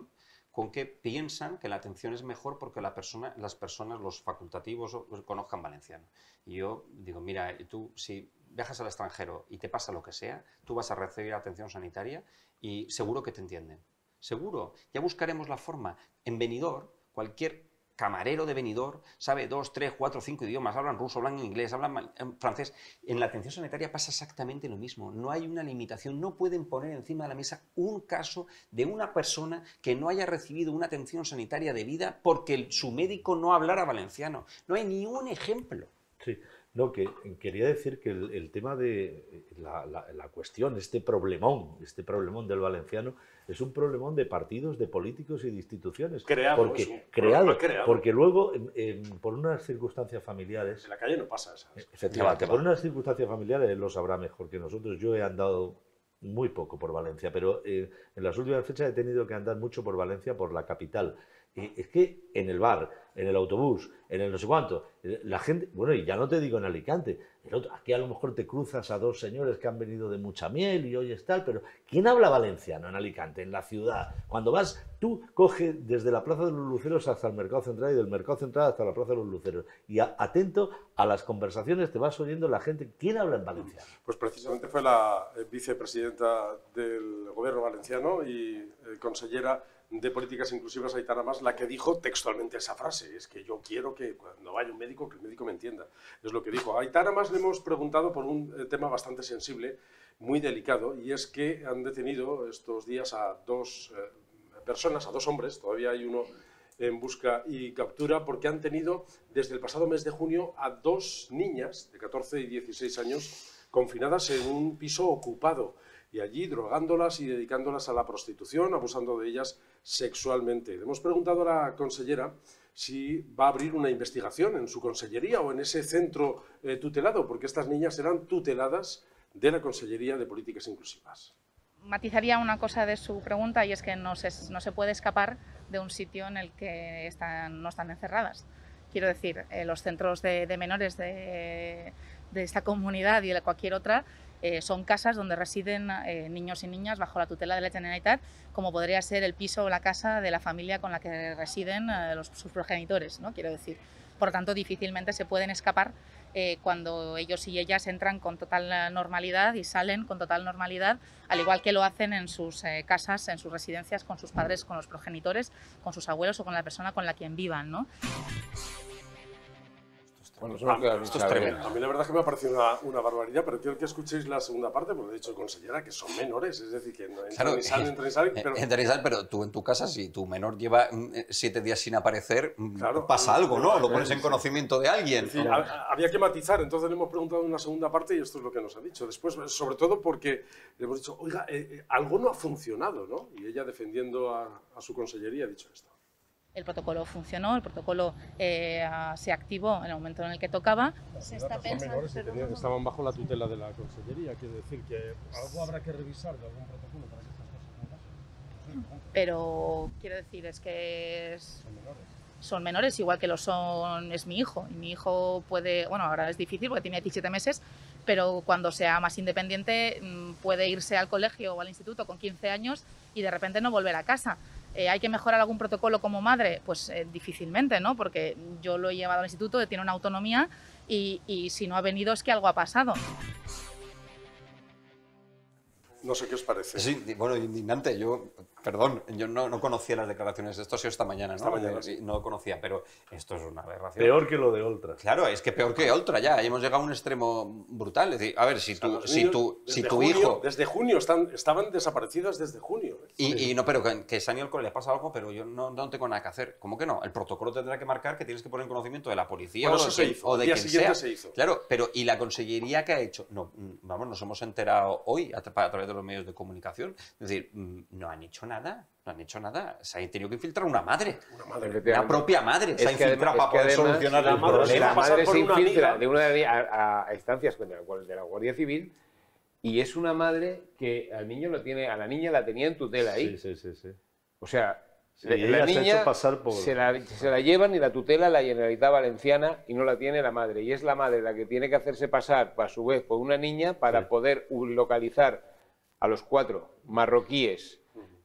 con que piensan que la atención es mejor porque la persona, las personas, los facultativos, conozcan valenciano. Y yo digo, mira, tú si viajas al extranjero y te pasa lo que sea, tú vas a recibir atención sanitaria y seguro que te entienden. Seguro. Ya buscaremos la forma. En Benidorm, cualquier camarero de Benidorm sabe dos, tres, cuatro, cinco idiomas, hablan ruso, hablan inglés, hablan francés. En la atención sanitaria pasa exactamente lo mismo. No hay una limitación, no pueden poner encima de la mesa un caso de una persona que no haya recibido una atención sanitaria debida porque el, su médico no hablara valenciano. No hay ni un ejemplo. Sí, no, que quería decir que el, el tema de la, la, la cuestión, este problemón, este problemón del valenciano, es un problemón de partidos, de políticos y de instituciones. Creado, porque, es un creado, creado. Porque luego, eh, eh, por unas circunstancias familiares... En la calle no pasa eso. Efectivamente, por unas circunstancias familiares, él lo sabrá mejor que nosotros. Yo he andado muy poco por Valencia, pero eh, en las últimas fechas he tenido que andar mucho por Valencia, por la capital. Y es que en el bar, en el autobús, en el no sé cuánto, la gente, bueno, y ya no te digo en Alicante, el otro, aquí a lo mejor te cruzas a dos señores que han venido de mucha miel y hoy es tal, pero ¿quién habla valenciano en Alicante, en la ciudad? Cuando vas, tú coge desde la Plaza de los Luceros hasta el Mercado Central y del Mercado Central hasta la Plaza de los Luceros y a, atento a las conversaciones te vas oyendo la gente, ¿quién habla en valenciano? Pues precisamente fue la vicepresidenta del gobierno valenciano y eh, consellera de Políticas Inclusivas, Aitana Mas, la que dijo textualmente esa frase, es que yo quiero que cuando vaya un médico, que el médico me entienda. Es lo que dijo. A Aitana Mas le hemos preguntado por un eh, tema bastante sensible, muy delicado, y es que han detenido estos días a dos eh, personas, a dos hombres, todavía hay uno en busca y captura, porque han tenido desde el pasado mes de junio a dos niñas de catorce y dieciséis años confinadas en un piso ocupado y allí drogándolas y dedicándolas a la prostitución, abusando de ellas sexualmente. Le hemos preguntado a la consellera si va a abrir una investigación en su consellería o en ese centro eh, tutelado, porque estas niñas serán tuteladas de la Consellería de Políticas Inclusivas. Matizaría una cosa de su pregunta y es que no se, no se puede escapar de un sitio en el que están, no están encerradas. Quiero decir, eh, los centros de, de menores de, de esta comunidad y de cualquier otra eh, son casas donde residen eh, niños y niñas bajo la tutela de la Generalitat, como podría ser el piso o la casa de la familia con la que residen eh, los, sus progenitores, ¿no? Quiero decir. Por lo tanto, difícilmente se pueden escapar eh, cuando ellos y ellas entran con total normalidad y salen con total normalidad, al igual que lo hacen en sus eh, casas, en sus residencias, con sus padres, con los progenitores, con sus abuelos o con la persona con la que vivan, ¿no? Bueno, eso no esto es tremendo. A mí la verdad es que me ha parecido una, una barbaridad, pero quiero que escuchéis la segunda parte, porque he dicho, consellera, que son menores, es decir, que entran claro, y salen, entran y salen, pero... Entran y salen, pero tú en tu casa, si tu menor lleva siete días sin aparecer, claro, pasa algo, ¿no? Lo pones sí, en sí. conocimiento de alguien. Es decir, había que matizar, entonces le hemos preguntado en la segunda parte y esto es lo que nos ha dicho. Después, sobre todo porque le hemos dicho, oiga, eh, eh, algo no ha funcionado, ¿no? Y ella, defendiendo a, a su consellería, ha dicho esto. El protocolo funcionó, el protocolo eh, se activó en el momento en el que tocaba. Se está pensando, Menores estaban bajo la tutela de la consellería, quiere decir que algo habrá que revisar de algún protocolo para que estas cosas no pasen. Pero quiero decir, es que es... Son menores. Son menores, igual que lo son, es mi hijo. Y mi hijo puede, bueno, ahora es difícil porque tiene diecisiete meses, pero cuando sea más independiente puede irse al colegio o al instituto con quince años y de repente no volver a casa. Eh, ¿Hay que mejorar algún protocolo como madre? Pues eh, difícilmente, ¿no? Porque yo lo he llevado al instituto, tiene una autonomía y, y si no ha venido es que algo ha pasado. No sé qué os parece. Sí, bueno, indignante. Yo, perdón, yo no, no conocía las declaraciones. Esto ha sido esta mañana, ¿no? Esta mañana, sí. No lo conocía, pero esto es una aberración. Peor que lo de Oltra. Claro, es que peor que Oltra ya. Hemos llegado a un extremo brutal. Es decir, a ver, si tu, Los si niños, tu, si desde tu junio, hijo... Desde junio, están, estaban desaparecidas desde junio. Y, Sí. y no, pero que, que se han ido al cole, le pasa algo, pero yo no, no tengo nada que hacer. ¿Cómo que no? El protocolo tendrá que marcar que tienes que poner en conocimiento de la policía Bueno, o, eso de, se hizo. o de Al día quien siguiente sea. se hizo. Claro, pero ¿y la consellería qué ha hecho? No, vamos, nos hemos enterado hoy a, a través de los medios de comunicación. Es decir, no han hecho nada, no han hecho nada. Se ha tenido que infiltrar una madre. Una madre. La propia madre se ha Es que infiltrado además- para es que poder además solucionar la el madre problema. La pasar madre por se una infiltra amiga. de una a, a instancias de la, de la Guardia Civil y es una madre que al niño lo tiene, a la niña la tenía en tutela ahí. Sí, sí, sí, sí. O sea, Sí, la, ella la se ha niña hecho pasar por- se, la, se la llevan y la tutela la Generalitat Valenciana y no la tiene la madre. Y es la madre la que tiene que hacerse pasar, a su vez, por una niña para Sí. poder localizar a los cuatro marroquíes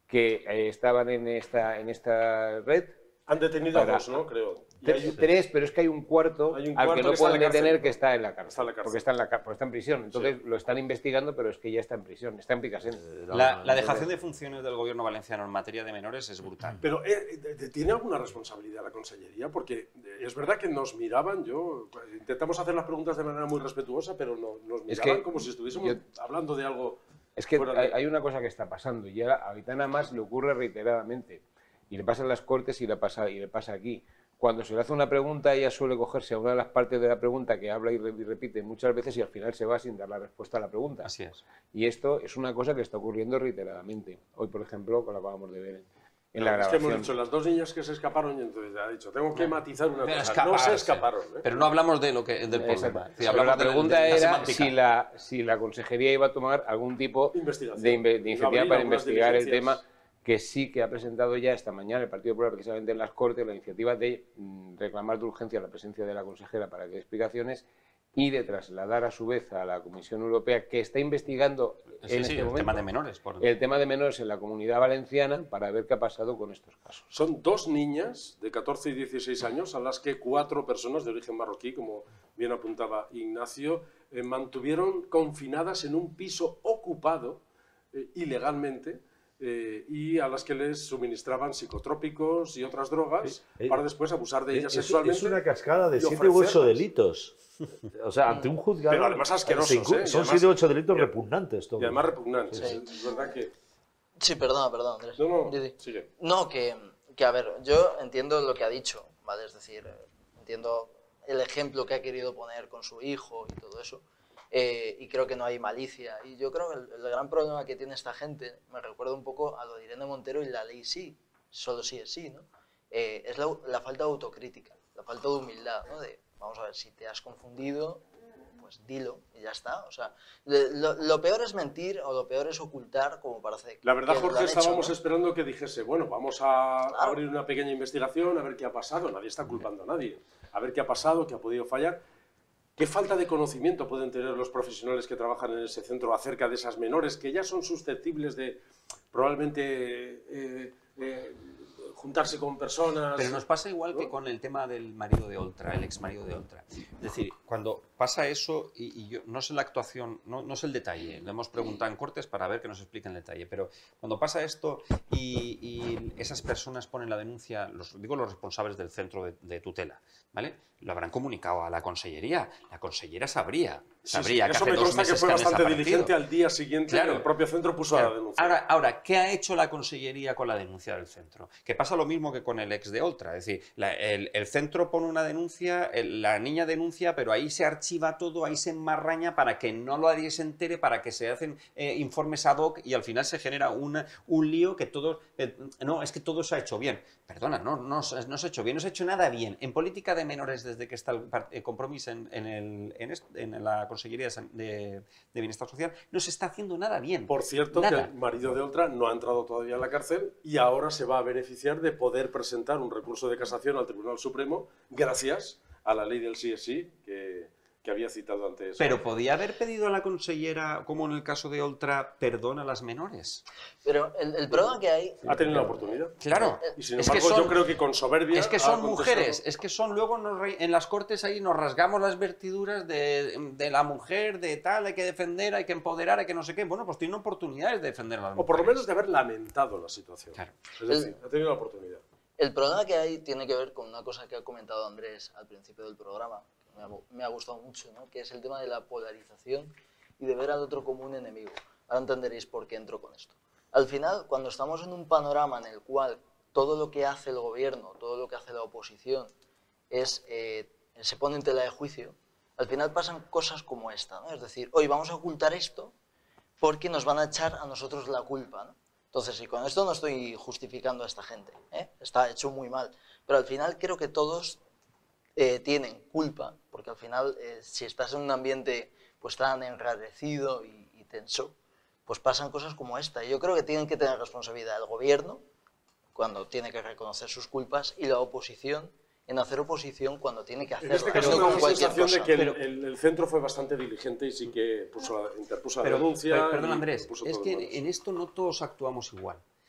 que eh, estaban en esta, en esta red. Han detenido para, a dos, ¿no? Creo. Y Tres, hay, tres, pero es que hay un cuarto, hay un al cuarto que no que está en pueden la cárcel, detener ¿no? que está en la cárcel. Está en la cárcel. Porque está en, la, porque está en prisión. Entonces lo están investigando, pero es que ya está en prisión, está en Picasen. La, la dejación de funciones del gobierno valenciano en materia de menores es brutal. Pero eh, ¿tiene alguna responsabilidad la Consellería? Porque es verdad que nos miraban, yo intentamos hacer las preguntas de manera muy respetuosa, pero no, nos miraban Es que como si estuviésemos yo- hablando de algo. Es que fuera de- hay, hay una cosa que está pasando y ahora a Aitana más le ocurre reiteradamente. Y le pasa en las Cortes y le pasa, y le pasa aquí. Cuando se le hace una pregunta, ella suele cogerse a una de las partes de la pregunta que habla y, re- y repite muchas veces y al final se va sin dar la respuesta a la pregunta. Así es. Y esto es una cosa que está ocurriendo reiteradamente. Hoy, por ejemplo, con lo que acabamos de ver en, en la Claro, es que grabación. hemos dicho las dos niñas que se escaparon y entonces ha dicho, tengo que matizar una Pero cosa. No se escaparse. escaparon. ¿eh? Pero no hablamos de lo que, del Exacto. problema. Sí, Pero hablamos la de pregunta de la era semántica. si la, si la consejería iba a tomar algún tipo Investigación. de, inve- de iniciativa Abrir para algunas investigar el diligencias. tema, que sí que ha presentado ya esta mañana el Partido Popular, precisamente en las Cortes, la iniciativa de mm, reclamar de urgencia la presencia de la consejera para que dé explicaciones y de trasladar a su vez a la Comisión Europea, que está investigando Sí, en sí, este el momento tema de menores. Por... el tema de menores en la Comunidad Valenciana para ver qué ha pasado con estos casos. Son dos niñas de catorce y dieciséis años a las que cuatro personas de origen marroquí, como bien apuntaba Ignacio, eh, mantuvieron confinadas en un piso ocupado eh, ilegalmente eh, y a las que les suministraban psicotrópicos y otras drogas Eh, eh, para después abusar de ellas Es, sexualmente. es una cascada de y siete u ocho ofrecerlas. delitos. O sea, ante un juzgado. Pero además asquerosos, se incu- ¿eh? Y Son además- siete u ocho delitos y- repugnantes todos. Y además repugnantes. Sí. Es verdad que... Sí, perdona, perdona, Andrés. No, no, Di, di. sigue. No, que, que a ver, yo entiendo lo que ha dicho, ¿vale? Es decir, eh, entiendo el ejemplo que ha querido poner con su hijo y todo eso, eh, y creo que no hay malicia. Y yo creo que el, el gran problema que tiene esta gente, me recuerda un poco a lo de Irene Montero y la ley sí, solo sí es sí, ¿no? Eh, es la, la falta de autocrítica, la falta de humildad, ¿no? De, vamos a ver, si te has confundido, pues dilo y ya está. O sea, lo, lo peor es mentir o lo peor es ocultar como parece. La verdad, que lo Jorge, han hecho, estábamos ¿no? esperando que dijese, bueno, vamos a Claro. abrir una pequeña investigación, a ver qué ha pasado. Nadie está culpando a nadie. A ver qué ha pasado, qué ha podido fallar. ¿Qué falta de conocimiento pueden tener los profesionales que trabajan en ese centro acerca de esas menores que ya son susceptibles de probablemente eh, eh, juntarse con personas? Pero nos pasa igual ¿no? que con el tema del marido de Oltra, el ex marido de Oltra. Es decir, cuando pasa eso, y, y yo no sé la actuación, no, no sé el detalle, le hemos preguntado en Cortes para ver que nos expliquen el detalle, pero cuando pasa esto y, y esas personas ponen la denuncia, los, digo los responsables del centro de, de tutela, ¿vale? Lo habrán comunicado a la consellería, la consellera sabría, Sí, sabría sí, que eso hace me dos consta que meses fue han bastante desaparecido. diligente. Al día siguiente Claro. el propio centro puso Claro. la denuncia. Ahora, ahora, ¿qué ha hecho la consellería con la denuncia del centro? Que pasa lo mismo que con el ex de Oltra. Es decir, la- el, el centro pone una denuncia, el- la niña denuncia, pero ahí se archiva todo, ahí se enmarraña para que no lo nadie se entere, para que se hacen eh, informes ad hoc y al final se genera una- un lío que todos... eh, no, es que todo se ha hecho bien. Perdona, no, no, se- no se ha hecho bien, no se ha hecho nada bien. En política de menores, desde que está el, par- el compromiso en, en, el- en est- en la Consellería de, San- de- de Bienestar Social, no se está haciendo nada bien. Por cierto, Nada. que el marido de Oltra no ha entrado todavía a la cárcel y ahora se va a beneficiar de poder presentar un recurso de casación al Tribunal Supremo gracias a la ley del sí es sí que, que había citado antes. Pero podía haber pedido a la consellera, como en el caso de Oltra, perdón a las menores. Pero el, el problema que hay... Ha tenido la oportunidad. Claro. Y sin Es que embargo, son- yo creo que con soberbia. Es que ha son contestado. mujeres, es que son luego nos re- en las cortes ahí nos rasgamos las vertiduras de, de la mujer, de tal, hay que defender, hay que empoderar, hay que no sé qué. Bueno, pues tienen oportunidades de defender a las O mujeres. por lo menos de haber lamentado la situación. Claro. Es decir, ha tenido la oportunidad. El problema que hay tiene que ver con una cosa que ha comentado Andrés al principio del programa, que me ha, me ha gustado mucho, ¿no? Que es el tema de la polarización y de ver al otro como un enemigo. Ahora entenderéis por qué entro con esto. Al final, cuando estamos en un panorama en el cual todo lo que hace el gobierno, todo lo que hace la oposición, es, eh, se pone en tela de juicio, al final pasan cosas como esta, ¿no? Es decir, hoy vamos a ocultar esto porque nos van a echar a nosotros la culpa, ¿no? Entonces, y con esto no estoy justificando a esta gente, ¿eh? Está hecho muy mal, pero al final creo que todos eh, tienen culpa, porque al final eh, si estás en un ambiente pues tan enrarecido y, y tenso, pues pasan cosas como esta. Y yo creo que tienen que tener responsabilidad el gobierno, cuando tiene que reconocer sus culpas, y la oposición en hacer oposición cuando tiene que En hacerla. este caso no me con da la cualquier sensación de cosa. que el, Pero- el- el centro fue bastante diligente y sí que puso la- interpuso la Pero, denuncia. pero, perdón, y Andrés, puso es todo que en manos. en esto no todos actuamos igual.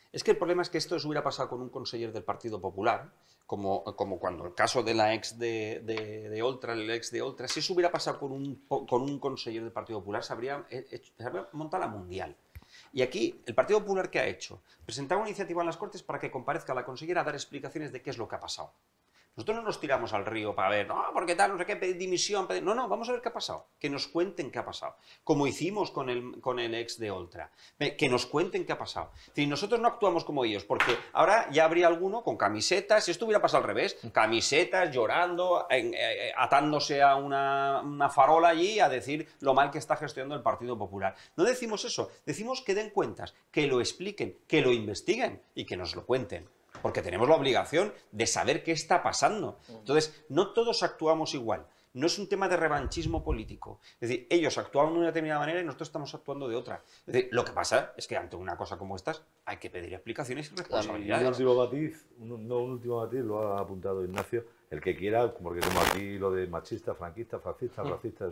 Es que el problema es que esto se hubiera pasado con un conseller del Partido Popular, como, como cuando el caso de la ex de, de, de Oltra, el ex de Oltra, si eso hubiera pasado con un, con un conseller del Partido Popular, se habría, hecho, se habría montado la mundial. Y aquí, el Partido Popular, ¿qué ha hecho? Presentar una iniciativa en las Cortes para que comparezca la consellera a dar explicaciones de qué es lo que ha pasado. Nosotros no nos tiramos al río para ver, no, porque tal, no sé qué, pedir dimisión, pedir... No, no, vamos a ver qué ha pasado. Que nos cuenten qué ha pasado. Como hicimos con el, con el ex de Oltra. Que nos cuenten qué ha pasado. Es decir, nosotros no actuamos como ellos, porque ahora ya habría alguno con camisetas, si esto hubiera pasado al revés, camisetas, llorando, en, eh, atándose a una, una farola allí a decir lo mal que está gestionando el Partido Popular. No decimos eso, decimos que den cuentas, que lo expliquen, que lo investiguen y que nos lo cuenten. Porque tenemos la obligación de saber qué está pasando. Entonces, no todos actuamos igual. No es un tema de revanchismo político. Es decir, ellos actuaban de una determinada manera y nosotros estamos actuando de otra. Es decir, lo que pasa es que ante una cosa como estas hay que pedir explicaciones y responsabilidades. Un último matiz, un, no, un último matiz, lo ha apuntado Ignacio, el que quiera, porque como aquí lo de machista, franquista, fascista, mm. racista,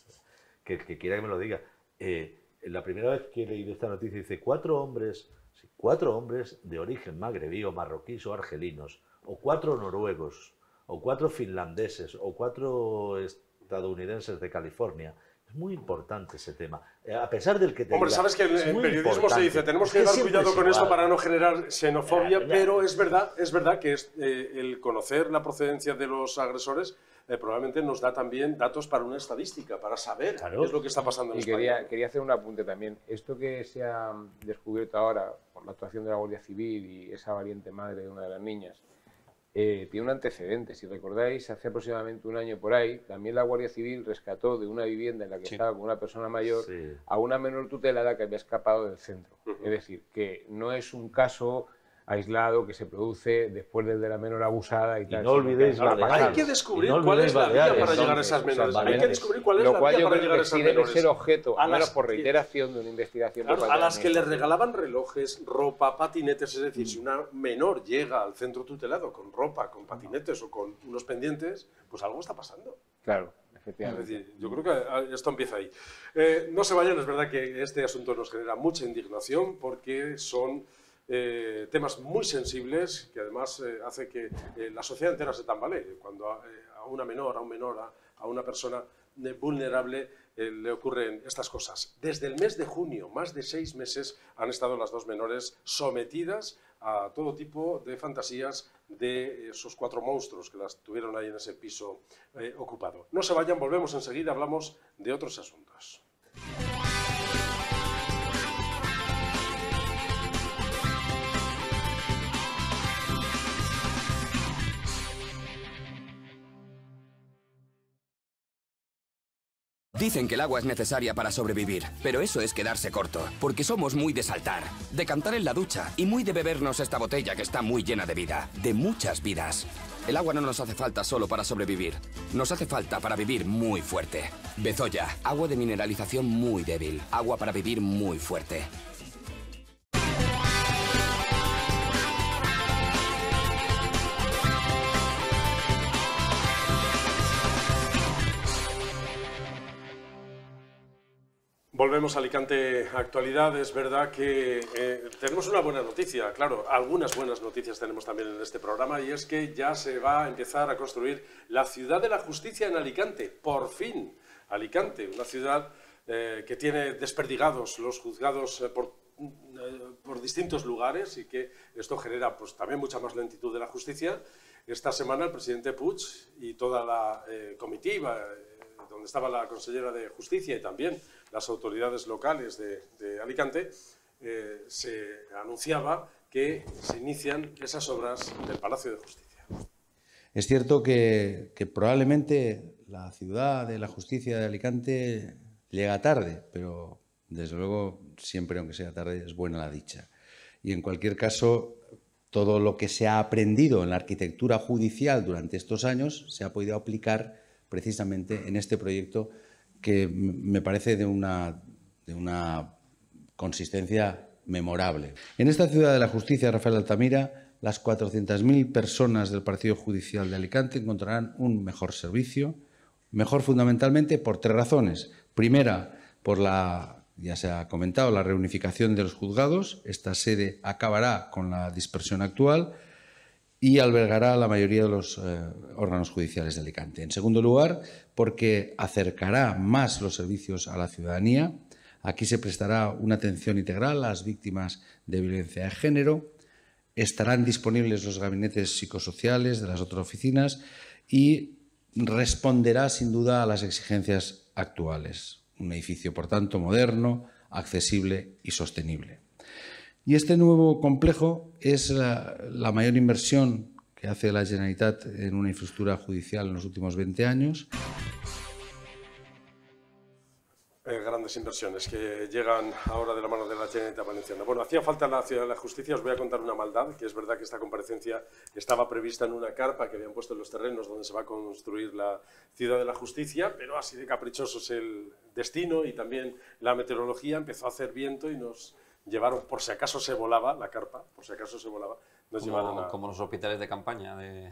que el que quiera que me lo diga. Eh, la primera vez que he leído esta noticia dice, cuatro hombres... Cuatro hombres de origen magrebí o marroquíes o argelinos, o cuatro noruegos, o cuatro finlandeses, o cuatro estadounidenses de California. Es muy importante ese tema. A pesar del que te Hombre, diga, sabes que en el periodismo importante. se dice, tenemos que, es que que dar cuidado con igual. esto para no generar xenofobia, ya, ya. pero es verdad, es verdad que es, eh, el conocer la procedencia de los agresores eh, probablemente nos da también datos para una estadística, para saber Claro. qué es lo que está pasando en Y España. quería, quería hacer un apunte también. Esto que se ha descubierto ahora por la actuación de la Guardia Civil y esa valiente madre de una de las niñas, eh, tiene un antecedente. Si recordáis, hace aproximadamente un año por ahí, también la Guardia Civil rescató de una vivienda en la que Sí. estaba con una persona mayor Sí. a una menor tutelada que había escapado del centro. Ujú. Es decir, que no es un caso aislado que se produce después del de la menor abusada y, Y tal. no sino que olvidéis ha Ahora, Baleares. hay pasado. que descubrir Y no cuál es la olvidéis vía Baleares, para llegar a entonces, esas o sea, menores. Hay que Baleares. descubrir cuál es Lo la cual vía yo para creo llegar a que esas sí debe menores. ser objeto, A al menos las por que- reiteración de una investigación. Claro, por a parte de las que le administración. regalaban relojes, ropa, patinetes, es decir, si una menor llega al centro tutelado con ropa, con patinetes o con unos pendientes, pues algo está pasando. Claro, Es efectivamente. decir, yo creo que esto empieza ahí. Eh, no se vayan, es verdad que este asunto nos genera mucha indignación porque son eh, temas muy sensibles que además eh, hace que eh, la sociedad entera se tambalee. Cuando a, eh, a una menor, a un menor, a, a una persona eh, vulnerable eh, le ocurren estas cosas. Desde el mes de junio, más de seis meses, han estado las dos menores sometidas a todo tipo de fantasías de esos cuatro monstruos que las tuvieron ahí en ese piso eh, ocupado. No se vayan, volvemos enseguida, hablamos de otros asuntos. Dicen que el agua es necesaria para sobrevivir, pero eso es quedarse corto, porque somos muy de saltar, de cantar en la ducha y muy de bebernos esta botella que está muy llena de vida, de muchas vidas. El agua no nos hace falta solo para sobrevivir, nos hace falta para vivir muy fuerte. Bezoya, agua de mineralización muy débil, agua para vivir muy fuerte. Volvemos a Alicante Actualidad. Es verdad que eh, tenemos una buena noticia, claro, algunas buenas noticias tenemos también en este programa, y es que ya se va a empezar a construir la Ciudad de la Justicia en Alicante, por fin. Alicante, una ciudad eh, que tiene desperdigados los juzgados eh, por, eh, por distintos lugares y que esto genera pues, también mucha más lentitud de la justicia. Esta semana el presidente Puig y toda la eh, comitiva, eh, donde estaba la consellera de Justicia y también las autoridades locales de, de Alicante, eh, se anunciaba que se inician esas obras del Palacio de Justicia. Es cierto que, que probablemente la ciudad de la justicia de Alicante llega tarde, pero desde luego siempre, aunque sea tarde, es buena la dicha. Y en cualquier caso, todo lo que se ha aprendido en la arquitectura judicial durante estos años se ha podido aplicar precisamente en este proyecto que me parece de una, de una consistencia memorable. En esta ciudad de la justicia, Rafael Altamira, las cuatrocientas mil personas del Partido Judicial de Alicante encontrarán un mejor servicio, mejor fundamentalmente por tres razones. Primera, por la Ya se ha comentado la reunificación de los juzgados. Esta sede acabará con la dispersión actual y albergará la mayoría de los eh, órganos judiciales de Alicante. En segundo lugar, porque acercará más los servicios a la ciudadanía. Aquí se prestará una atención integral a las víctimas de violencia de género. Estarán disponibles los gabinetes psicosociales de las otras oficinas y responderá sin duda a las exigencias actuales. Un edificio, por tanto, moderno, accesible y sostenible. Y este nuevo complejo es la, la mayor inversión que hace la Generalitat en una infraestructura judicial en los últimos veinte años. Eh, grandes inversiones que llegan ahora de la mano de la Generalitat Valenciana. Bueno, hacía falta la Ciudad de la Justicia. Os voy a contar una maldad, que es verdad que esta comparecencia estaba prevista en una carpa que habían puesto en los terrenos donde se va a construir la Ciudad de la Justicia, pero así de caprichoso es el destino y también la meteorología. Empezó a hacer viento y nos llevaron, por si acaso se volaba la carpa, por si acaso se volaba, nos como, llevaron a... como los hospitales de campaña, de...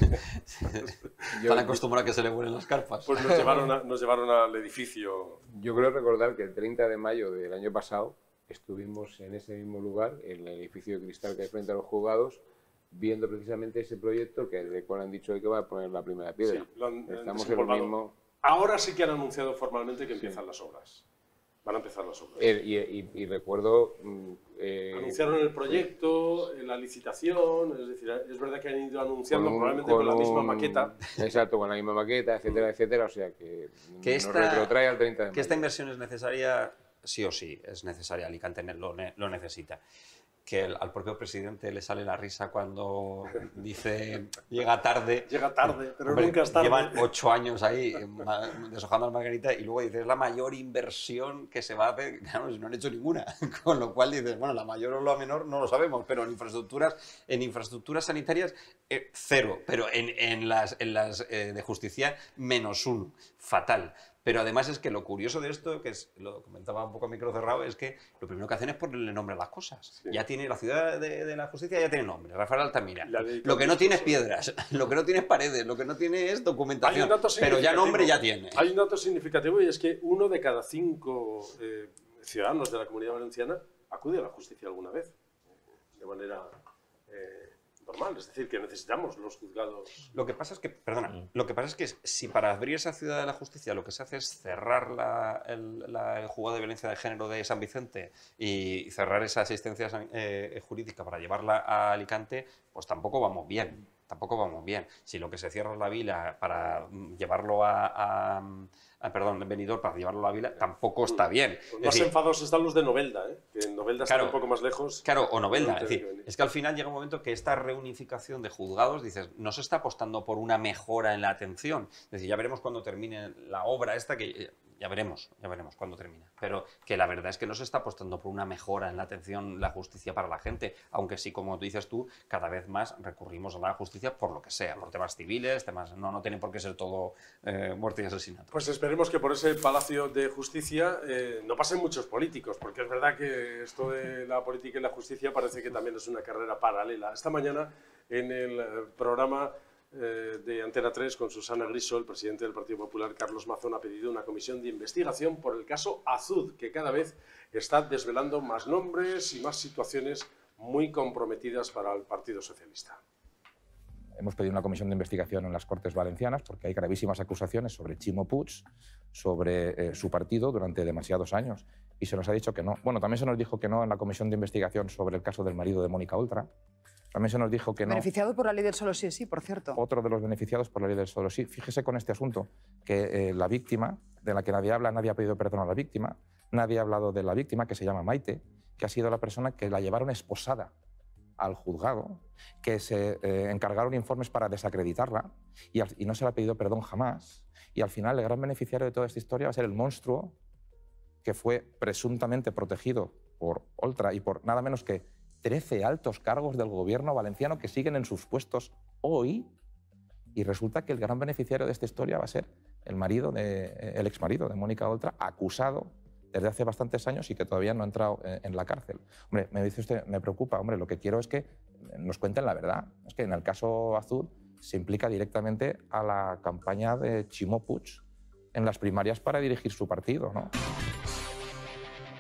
están acostumbrados a que se le vuelen las carpas. Pues nos llevaron, a, nos llevaron al edificio. Yo creo recordar que el treinta de mayo del año pasado estuvimos en ese mismo lugar, en el edificio de cristal que hay frente a los juzgados, viendo precisamente ese proyecto que de cual han dicho hoy que va a poner la primera piedra. Sí, lo han, Estamos en el mismo... Ahora sí que han anunciado formalmente que empiezan sí. las obras. Van a empezar las obras. Eh, y, y, y recuerdo... Eh, Anunciaron el proyecto, la licitación, es decir, es verdad que han ido anunciando con un, probablemente con, con la misma un, maqueta. Exacto, con la misma maqueta, etcétera, mm. etcétera, o sea que, que nos esta, retrotrae al treinta de mayo. Que esta inversión es necesaria, sí o sí, es necesaria, Alicante lo, lo necesita. Que el, al propio presidente le sale la risa cuando dice llega tarde. Llega tarde, pero hombre, nunca es tarde. Llevan ocho años ahí deshojando las margaritas y luego dice es la mayor inversión que se va a hacer. Claro, no han hecho ninguna. Con lo cual dices, bueno, la mayor o la menor no lo sabemos, pero en infraestructuras, en infraestructuras sanitarias eh, cero, pero en, en las, en las eh, de justicia menos uno. Fatal. Pero además es que lo curioso de esto, que es, lo comentaba un poco a micro cerrado, es que lo primero que hacen es ponerle nombre a las cosas. Sí. Ya tiene la Ciudad de, de la Justicia, ya tiene nombre, Rafael Altamira. Lo que no tiene es piedras, lo que no tiene es paredes, lo que no tiene es documentación, pero ya nombre ya tiene. Hay un dato significativo y es que uno de cada cinco eh, ciudadanos de la Comunidad Valenciana acude a la justicia alguna vez, de manera... Eh, normal, es decir, que necesitamos los juzgados. Lo que pasa es que, perdona, mm. lo que pasa es que si para abrir esa Ciudad de la Justicia lo que se hace es cerrar la, el, la, el juzgado de violencia de género de San Vicente y cerrar esa asistencia eh, jurídica para llevarla a Alicante, pues tampoco vamos bien, tampoco vamos bien. Si lo que se cierra es la vila para llevarlo a... a Ah, perdón, Benidorm para llevarlo a la vila, tampoco está bien. Pues más decir, enfadados están los de Novelda, ¿eh? Que en Novelda claro, está un poco más lejos. Claro, o Novelda. Es decir, es que al final llega un momento que esta reunificación de juzgados, dices, no se está apostando por una mejora en la atención. Es decir, ya veremos cuando termine la obra esta, que ya veremos, ya veremos cuándo termina. Pero que la verdad es que no se está apostando por una mejora en la atención, la justicia para la gente, aunque sí, como dices tú, cada vez más recurrimos a la justicia por lo que sea, por temas civiles, temas no, no tiene por qué ser todo eh, muerte y asesinato. Pues esperemos que por ese Palacio de Justicia eh, no pasen muchos políticos, porque es verdad que esto de la política y la justicia parece que también es una carrera paralela. Esta mañana en el programa de Antena tres con Susana Griso, el presidente del Partido Popular, Carlos Mazón, ha pedido una comisión de investigación por el caso Azud, que cada vez está desvelando más nombres y más situaciones muy comprometidas para el Partido Socialista. Hemos pedido una comisión de investigación en las Cortes Valencianas porque hay gravísimas acusaciones sobre Ximo Puig, sobre eh, su partido durante demasiados años. Y se nos ha dicho que no. Bueno, también se nos dijo que no en la comisión de investigación sobre el caso del marido de Mónica Oltra. También se nos dijo que no. Beneficiado por la ley del solo sí es sí, por cierto. Otro de los beneficiados por la ley del solo sí. Fíjese con este asunto, que eh, la víctima, de la que nadie habla, nadie ha pedido perdón a la víctima, nadie ha hablado de la víctima, que se llama Maite, que ha sido la persona que la llevaron esposada al juzgado, que se eh, encargaron informes para desacreditarla y, y no se le ha pedido perdón jamás. Y al final el gran beneficiario de toda esta historia va a ser el monstruo que fue presuntamente protegido por Oltra y por nada menos que trece altos cargos del gobierno valenciano que siguen en sus puestos hoy, y resulta que el gran beneficiario de esta historia va a ser el marido de, el exmarido de Mónica Oltra, acusado desde hace bastantes años y que todavía no ha entrado en la cárcel. Hombre, me dice usted, me preocupa, hombre, lo que quiero es que nos cuenten la verdad. Es que en el caso Azud se implica directamente a la campaña de Ximo Puig en las primarias para dirigir su partido, ¿no?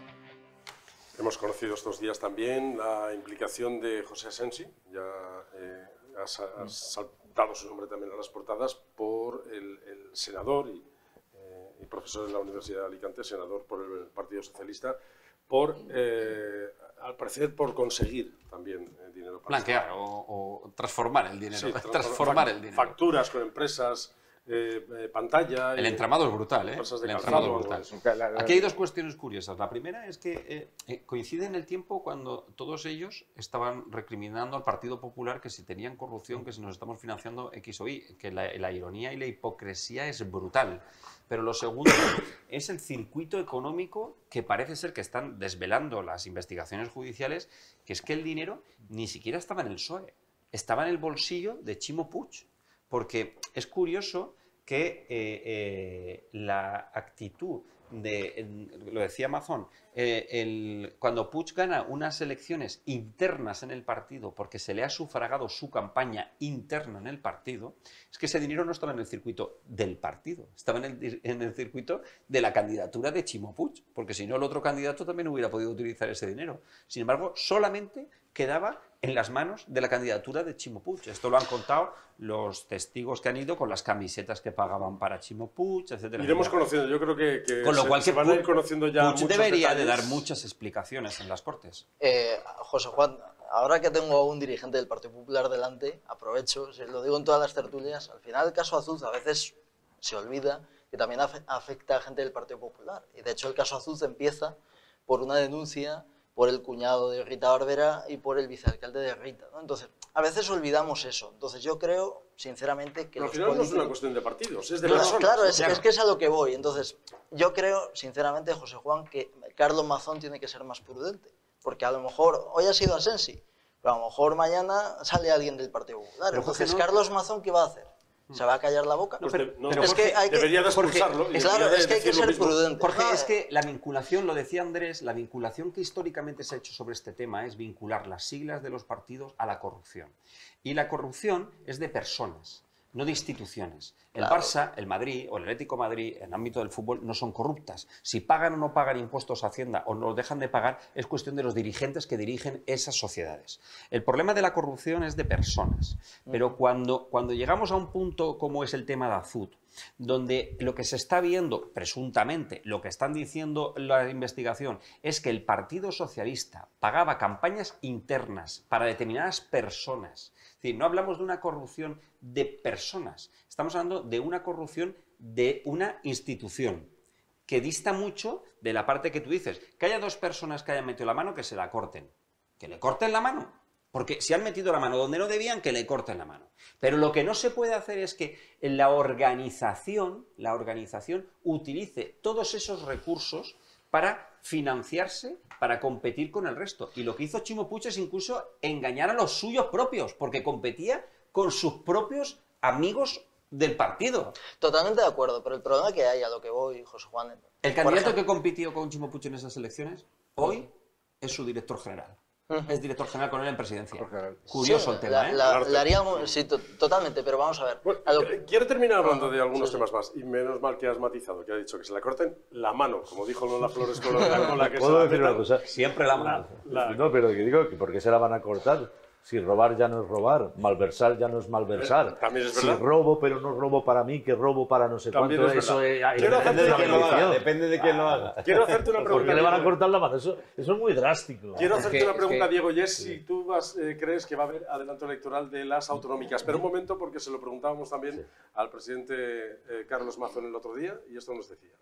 hemos conocido estos días también la implicación de José Asensi, ya eh, ha, ha saltado su nombre también a las portadas, por el, el senador y, eh, y profesor en la Universidad de Alicante, senador por el Partido Socialista, por, eh, al parecer, por conseguir también eh, dinero para blanquear o, o transformar el dinero. Sí, transformar el dinero. Facturas con empresas, eh, eh, pantalla... El y, entramado es brutal, ¿eh? El entramado es brutal. Aquí hay dos cuestiones curiosas. La primera es que eh, eh, coincide en el tiempo cuando todos ellos estaban recriminando al Partido Popular que si tenían corrupción, que si nos estamos financiando X o Y, que la, la ironía y la hipocresía es brutal. Pero lo segundo es el circuito económico que parece ser que están desvelando las investigaciones judiciales, que es que el dinero ni siquiera estaba en el P S O E, estaba en el bolsillo de Chimo Puig. Porque es curioso que eh, eh, la actitud de, lo decía Mazón, eh, el, cuando Puig gana unas elecciones internas en el partido porque se le ha sufragado su campaña interna en el partido, es que ese dinero no estaba en el circuito del partido, estaba en el, en el circuito de la candidatura de Chimo Puig, porque si no el otro candidato también hubiera podido utilizar ese dinero. Sin embargo, solamente quedaba en las manos de la candidatura de Chimo Puig. Esto lo han contado los testigos que han ido con las camisetas que pagaban para Chimo Puig, etcétera. Iremos conociendo, yo creo que, que con lo se, cual se que van Puig, a ir conociendo ya Puig muchos debería detalles. de dar muchas explicaciones en las Cortes. Eh, José Juan, ahora que tengo a un dirigente del Partido Popular delante, aprovecho, si lo digo en todas las tertulias, al final el caso Azuz a veces se olvida que también afecta a gente del Partido Popular. Y de hecho el caso Azuz empieza por una denuncia por el cuñado de Rita Barberá y por el vicealcalde de Rita, ¿no? Entonces, a veces olvidamos eso. Entonces, yo creo, sinceramente, que Pero los al final políticos... no es una cuestión de partidos, es de no, personas. Claro, es, claro. es que es a lo que voy. Entonces, yo creo, sinceramente, José Juan, que Carlos Mazón tiene que ser más prudente. Porque a lo mejor, hoy ha sido Asensi, pero a lo mejor mañana sale alguien del Partido Popular. Pero, Entonces, no... Carlos Mazón, ¿qué va a hacer? ¿Se va a callar la boca? No, pero, no, es que hay que, debería de expulsarlo. Jorge, claro, de es que hay que ser prudente. Jorge, no, es que la vinculación, lo decía Andrés, la vinculación que históricamente se ha hecho sobre este tema es vincular las siglas de los partidos a la corrupción. Y la corrupción es de personas, no de instituciones. El Claro. Barça, el Madrid o el Atlético de Madrid, en el ámbito del fútbol, no son corruptas. Si pagan o no pagan impuestos a Hacienda o no dejan de pagar, es cuestión de los dirigentes que dirigen esas sociedades. El problema de la corrupción es de personas. Pero cuando, cuando llegamos a un punto como es el tema de Azud, donde lo que se está viendo, presuntamente, lo que están diciendo la investigación, es que el Partido Socialista pagaba campañas internas para determinadas personas. Es decir, no hablamos de una corrupción de personas, estamos hablando de una corrupción de una institución, que dista mucho de la parte que tú dices. Que haya dos personas que hayan metido la mano, que se la corten. Que le corten la mano. Porque si han metido la mano donde no debían, que le corten la mano. Pero lo que no se puede hacer es que la organización, la organización utilice todos esos recursos para financiarse, para competir con el resto. Y lo que hizo Chimo Puig es incluso engañar a los suyos propios, porque competía con sus propios amigos del partido. Totalmente de acuerdo, pero el problema que hay, a lo que voy, José Juan... El candidato que compitió con Chimo Puig en esas elecciones, hoy es su director general. Es director general con él en presidencia. Curioso sí, el tema, la, ¿eh? La, la haríamos, sí, to, totalmente, pero vamos a ver. Bueno, a lo que... Quiero terminar hablando no, de algunos sí, temas más, y menos mal que has matizado, que ha dicho que se la corten la mano, como dijo Lola Flores con la cola que se ¿Puedo la decir metan. una cosa? Siempre la mano. La- No, pero que digo que ¿por qué se la van a cortar? Si robar ya no es robar, malversar ya no es malversar. También es si verdad. robo, pero no robo para mí, que robo para no sé También cuánto, es eso verdad. es, Quiero depende hacerte de una quién lo pregunta. haga. Depende de quién lo haga. Quiero hacerte una ¿Por pregunta. qué le van a Diego. cortar la mano? Eso, eso es muy drástico. Quiero Es hacerte que- una es pregunta, que- Diego, y es si tú vas, eh, crees que va a haber adelanto electoral de las autonómicas. Pero un momento, porque se lo preguntábamos también al presidente eh, Carlos Mazón el otro día, y esto nos decía.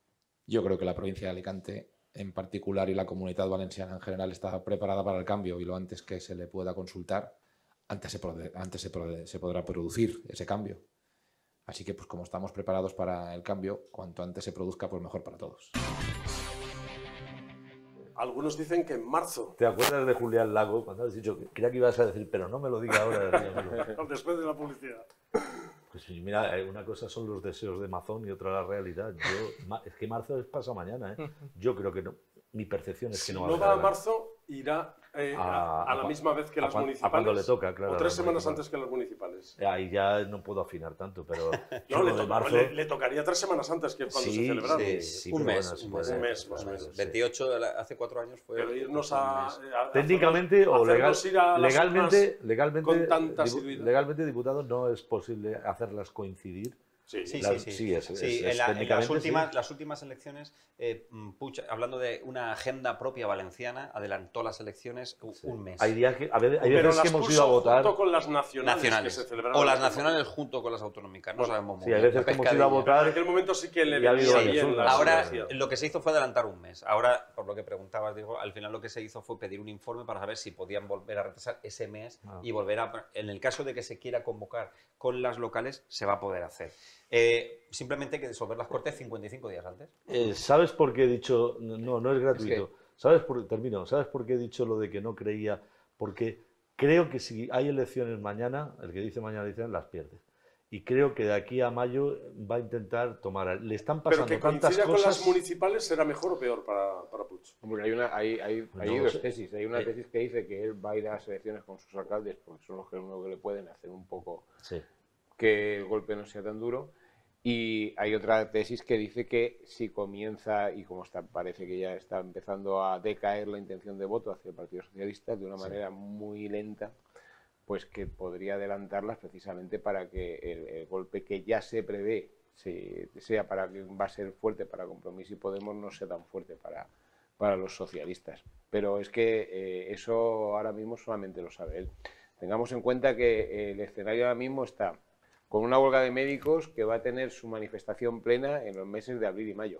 Yo creo que la provincia de Alicante en particular y la Comunidad Valenciana en general está preparada para el cambio y lo antes que se le pueda consultar, antes se, prode- antes se, prode- se podrá producir ese cambio. Así que, pues como estamos preparados para el cambio, cuanto antes se produzca, pues mejor para todos. Algunos dicen que en marzo, ¿Te acuerdas de Julián Lago cuando has dicho que creía que ibas a decir, pero no me lo diga ahora? dígamelo"? después de la publicidad. Pues sí, mira, eh, una cosa son los deseos de Mazón y otra la realidad. Yo, ma- es que marzo es pasa mañana, ¿eh? Yo creo que no. Mi percepción es que Si no va no a va a haber. marzo, irá eh, A- a, a la a- misma vez que a las cuan- a municipales. cuando le toca, claro, O a tres las semanas municipales. antes que las municipales. Ahí ya no puedo afinar tanto, pero No, le, uno de to- marzo... le- le tocaría tres semanas antes que cuando Sí, se celebraron. sí, sí, un, pero mes, bueno, se un puede- mes, Un mes, más o un menos. mes. veintiocho, de la- hace cuatro años fue. Pero irnos un a, mes. a- a Técnicamente hacernos- o legal, hacernos ir a las legalmente, urnas legalmente, con tanta dipu- asiduidad. legalmente, diputado, no es posible hacerlas coincidir. Sí, Sí, La- sí, sí. sí, es- Sí, es- en, es la- en las, técnicamente últimas, sí. las últimas elecciones, eh, mm, Puig, hablando de una agenda propia valenciana, adelantó las elecciones u- un mes. Hay días que, a ver, hay Pero veces las que hemos puso ido a votar. junto con las nacionales, nacionales. que se celebraron. O en las aquel nacionales junto con las autonómicas, no Bueno, sabemos muy Sí, hay bien. veces que hemos Pescadilla. ido a momento. En votar. aquel momento sí que le Y ha habido venía varias bien urnas. la Ahora, situación. lo que se hizo fue adelantar un mes. Ahora, por lo que preguntabas, digo, al final lo que se hizo fue pedir un informe para saber si podían volver a retrasar ese mes Ah. y volver a... En el caso de que se quiera convocar con las locales, se va a poder hacer. Eh, simplemente hay que disolver las Cortes cincuenta y cinco días antes. Eh, ¿Sabes por qué he dicho? No, no es gratuito. Es que- ¿Sabes por, termino. ¿Sabes por qué he dicho lo de que no creía? Porque creo que si hay elecciones mañana, el que dice mañana dice las pierde. Y creo que de aquí a mayo va a intentar tomar. Le están Pero pasando que tantas coincida con cosas. las municipales será mejor o peor para, para Puig. Hombre, hay, una, hay, hay, hay No dos sé. tesis. Hay una Eh. tesis que dice que él va a ir a las elecciones con sus alcaldes porque son los que, único que le pueden hacer un poco Sí. que el golpe no sea tan duro. Y hay otra tesis que dice que si comienza, y como está, parece que ya está empezando a decaer la intención de voto hacia el Partido Socialista de una manera muy lenta, pues que podría adelantarlas precisamente para que el, el golpe que ya se prevé se- sea para que va a ser fuerte para Compromís y Podemos no sea tan fuerte para, para los socialistas. Pero es que eh, eso ahora mismo solamente lo sabe él. Tengamos en cuenta que el escenario ahora mismo está con una huelga de médicos que va a tener su manifestación plena en los meses de abril y mayo.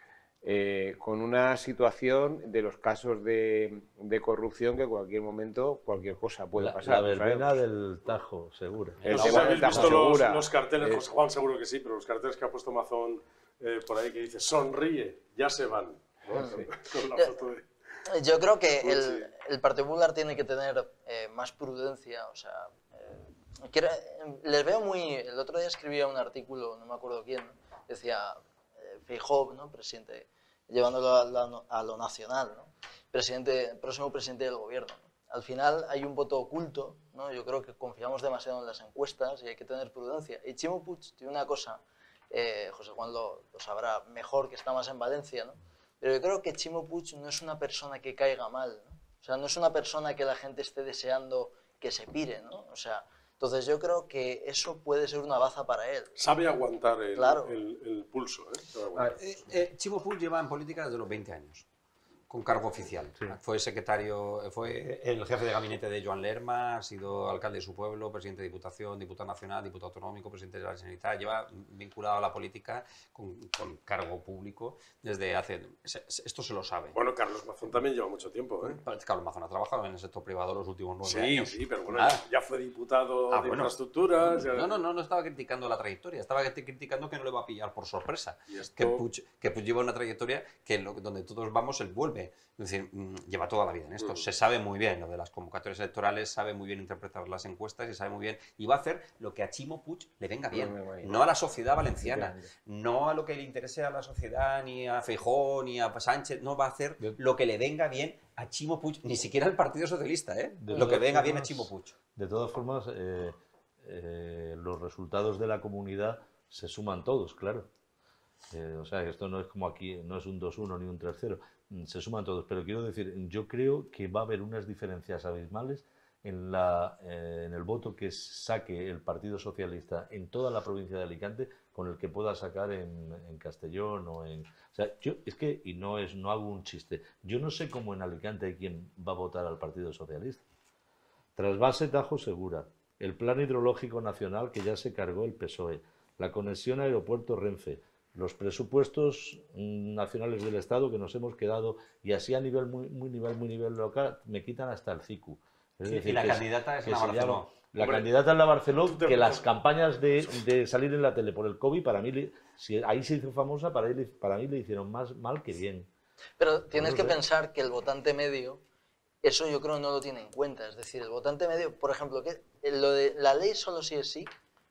Eh, con una situación de los casos de, de corrupción que en cualquier momento cualquier cosa puede La, pasar. la ¿no verbena sabemos? del Tajo, seguro. El No sé si tema habéis del visto Tajo los, Segura. los carteles, Eh, José Juan seguro que sí, pero los carteles que ha puesto Mazón eh, por ahí que dice sonríe, ya se van. ¿no? Sí. Con la Ya- foto de... Yo creo que Pues el, sí. el Partido Popular tiene que tener eh, más prudencia, o sea, eh, quiero- les veo muy... El otro día escribía un artículo, no me acuerdo quién, decía eh, Feijóo, ¿no? Presidente, llevándolo a, la- a lo nacional, ¿no? Presidente, próximo presidente del gobierno, ¿no? Al final hay un voto oculto, ¿no? Yo creo que confiamos demasiado en las encuestas y hay que tener prudencia. Y Chimo Puig tiene una cosa, eh, José Juan lo, lo sabrá mejor, que está más en Valencia, ¿no? Pero yo creo que Chimo Puig no es una persona que caiga mal, ¿no? O sea, no es una persona que la gente esté deseando que se pire, ¿no? O sea, entonces yo creo que eso puede ser una baza para él. Sabe aguantar el, Claro. el- el pulso. ¿eh? Sabe A aguantar. ver, Eh, eh, Chimo Puig lleva en política desde los veinte años, con cargo oficial. Fue secretario, fue el jefe de gabinete de Joan Lerma, ha sido alcalde de su pueblo, presidente de Diputación, diputado nacional, diputado autonómico, presidente de la Generalitat. Lleva vinculado a la política con, con cargo público desde hace... se- se- Esto se lo sabe. Bueno, Carlos Mazón también lleva mucho tiempo. ¿eh? Carlos Mazón ha trabajado en el sector privado los últimos nueve Sí, años. sí, pero bueno, Nada. ya, ya fue diputado Ah, de bueno. infraestructuras. ya- No, no, no, no estaba criticando la trayectoria, estaba criticando que no le va a pillar por sorpresa. Y esto- Que Puig, que Puig lleva una trayectoria que lo- donde todos vamos, él vuelve. Es decir, mm, lleva toda la vida en esto. Mm. Se sabe muy bien lo de las convocatorias electorales, sabe muy bien interpretar las encuestas y sabe muy bien. Y va a hacer lo que a Chimo Puig le venga bien, le venga bien. no a la sociedad valenciana, no a lo que le interese a la sociedad, ni a Feijóo, ni a Sánchez. No va a hacer lo que le venga bien a Chimo Puig, ni siquiera al Partido Socialista, ¿eh? De Lo que todas venga bien a formas, Chimo Puig. De todas formas, eh, eh, los resultados de la comunidad se suman todos, claro. Eh, o sea, esto no es como aquí, no es un dos uno ni un tres cero, mm, se suman todos. Pero quiero decir, yo creo que va a haber unas diferencias abismales en, la, eh, en el voto que saque el Partido Socialista en toda la provincia de Alicante con el que pueda sacar en, en Castellón o en... O sea, yo es que, y no, es, no hago un chiste, yo no sé cómo en Alicante hay quien va a votar al Partido Socialista. Trasvase Tajo Segura, el Plan Hidrológico Nacional que ya se cargó el P S O E, la conexión aeropuerto-Renfe, los presupuestos mm, nacionales del Estado que nos hemos quedado, y así a nivel muy, muy nivel muy nivel local, me quitan hasta el C I C U. Es Sí, y decir, la que candidata es que la se Barceló. llama- La Hombre, candidata es la Barceló, tú te- que las campañas de, de salir en la tele por el COVID, para mí, le- si ahí se hizo famosa, para, él- para mí le hicieron más mal que bien. Pero tienes no que sé. pensar que el votante medio, eso yo creo no lo tiene en cuenta. Es decir, el votante medio, por ejemplo, que lo de la ley solo sí es sí,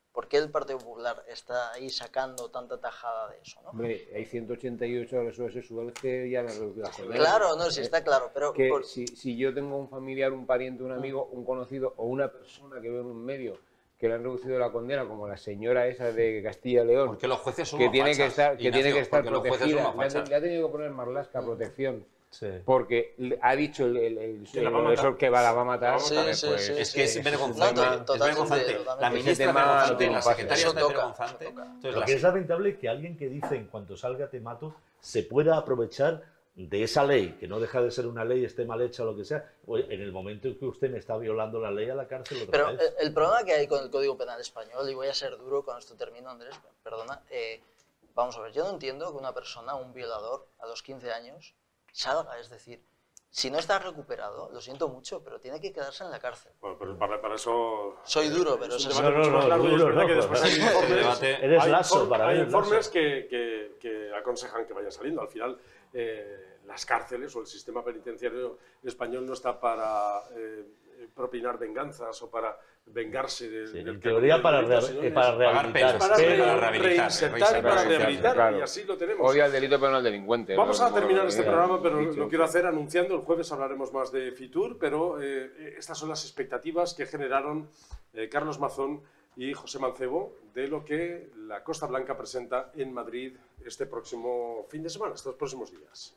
¿Por qué el Partido Popular está ahí sacando tanta tajada de eso, ¿no? Hombre, hay ciento ochenta y ocho agresores sexuales que ya han reducido la condena. Claro, no, sí está claro, pero... Que por... si, si yo tengo un familiar, un pariente, un amigo, un conocido o una persona que veo en un medio que le han reducido la condena, como la señora esa de Castilla y León, porque los jueces son que unos tiene fachas, que estar, que Ignacio, tiene que estar porque los jueces son protegida, unos le ha, fachas. le ha tenido que poner Marlaska protección. Sí. Porque le- ha dicho el, el, el, Que la va a el matar. agresor que va, la va a matar. Sí, ¿sabes? sí, Pues, sí, Es que es sí. vergonzante, No, to- es totalmente, vergonzante. totalmente. La Ese ministra es tema vergonzante, no tiene la un pase. secretaria Eso es toca, vergonzante. eso toca. Entonces, Lo las- que es lamentable es que alguien que dice en cuanto salga te mato se pueda aprovechar de esa ley, que no deja de ser una ley, esté mal hecha o lo que sea, oye, en el momento en que usted me está violando la ley, a la cárcel otra Pero vez. el, el problema que hay con el Código Penal español, y voy a ser duro con esto termino, Andrés, perdona, eh, vamos a ver, yo no entiendo que una persona, un violador, a los quince años, salga, es decir, si no está recuperado, lo siento mucho, pero tiene que quedarse en la cárcel. Bueno, pero para, para eso... Soy duro, pero es un eso debate No, no, mucho más no, largo y es duro verdad no, que después hay pero- informes, debate- Eres hay lazo, inform- para mí hay eres informes lazo. que, que, que aconsejan que vayan saliendo. Al final, eh, las cárceles o el sistema penitenciario español no está para eh, propinar venganzas o para vengarse de, Sí, del en que teoría comete para, el delito, rea- sino eh, es para pagar penas, rehabilitar. para pero- pero- para rehabilitar, reinsertar y para reinsertar, rehabilitar, claro. y así lo tenemos. Odia al delito pero no al delincuente. Vamos ¿no? a terminar este Eh, programa, pero dicho. lo quiero hacer anunciando. El jueves hablaremos más de Fitur, pero eh, estas son las expectativas que generaron eh, Carlos Mazón y José Mancebo de lo que la Costa Blanca presenta en Madrid este próximo fin de semana, estos próximos días.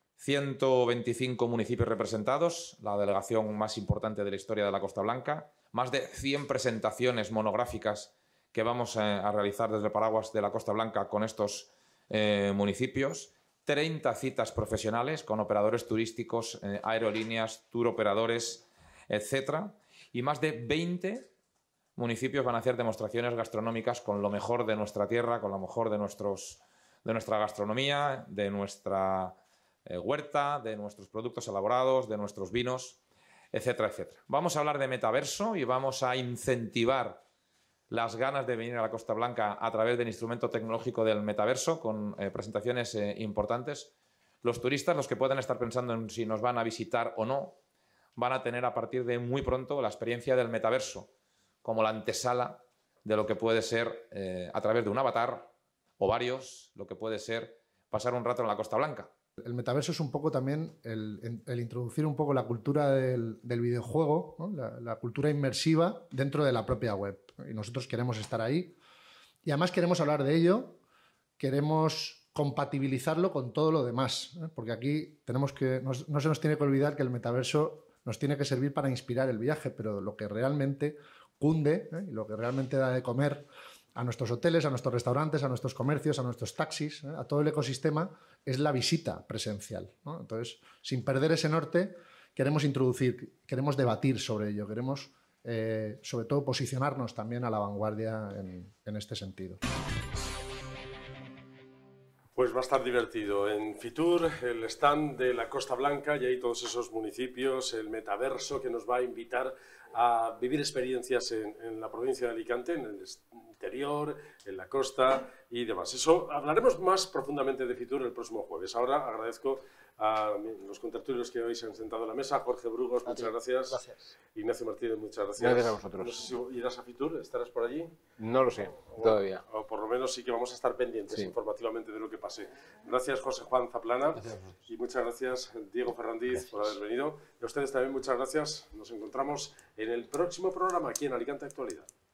ciento veinticinco municipios representados, la delegación más importante de la historia de la Costa Blanca, más de cien presentaciones monográficas que vamos eh, a realizar desde el paraguas de la Costa Blanca con estos eh, municipios, treinta citas profesionales con operadores turísticos, eh, aerolíneas, tour operadores, etcétera, y más de veinte municipios van a hacer demostraciones gastronómicas con lo mejor de nuestra tierra, con lo mejor de, nuestros, de nuestra gastronomía, de nuestra eh, huerta, de nuestros productos elaborados, de nuestros vinos, etcétera, etcétera. Vamos a hablar de metaverso y vamos a incentivar las ganas de venir a la Costa Blanca a través del instrumento tecnológico del metaverso con eh, presentaciones eh, importantes. Los turistas, los que puedan estar pensando en si nos van a visitar o no, van a tener a partir de muy pronto la experiencia del metaverso como la antesala de lo que puede ser eh, a través de un avatar o varios, lo que puede ser pasar un rato en la Costa Blanca. El metaverso es un poco también el, el introducir un poco la cultura del, del videojuego, ¿no? la, la cultura inmersiva dentro de la propia web. Y nosotros queremos estar ahí. Y además queremos hablar de ello, queremos compatibilizarlo con todo lo demás, ¿eh? Porque aquí tenemos que, no, no se nos tiene que olvidar que el metaverso nos tiene que servir para inspirar el viaje, pero lo que realmente cunde, ¿eh? y lo que realmente da de comer a nuestros hoteles, a nuestros restaurantes, a nuestros comercios, a nuestros taxis, ¿eh? a todo el ecosistema, es la visita presencial, ¿no? Entonces, sin perder ese norte, queremos introducir, queremos debatir sobre ello, queremos, eh, sobre todo, posicionarnos también a la vanguardia en, en este sentido. Pues va a estar divertido. En Fitur, el stand de la Costa Blanca, y hay todos esos municipios, el metaverso que nos va a invitar a vivir experiencias en, en la provincia de Alicante, en el interior, en la costa y demás. Eso hablaremos más profundamente de Fitur el próximo jueves. Ahora agradezco a los contertulios que hoy se han sentado a la mesa. Jorge Brugos, A muchas ti. gracias. Gracias. Ignacio Martínez, muchas gracias. Gracias a vosotros. No sé si irás a Fitur, ¿estarás por allí? No lo sé, O- todavía. O por lo menos sí que vamos a estar pendientes Sí. informativamente de lo que pase. Gracias, José Juan Zaplana. Y muchas gracias, Diego Ferrandiz, por haber venido. Y a ustedes también muchas gracias. Nos encontramos en el próximo programa aquí en Alicante Actualidad.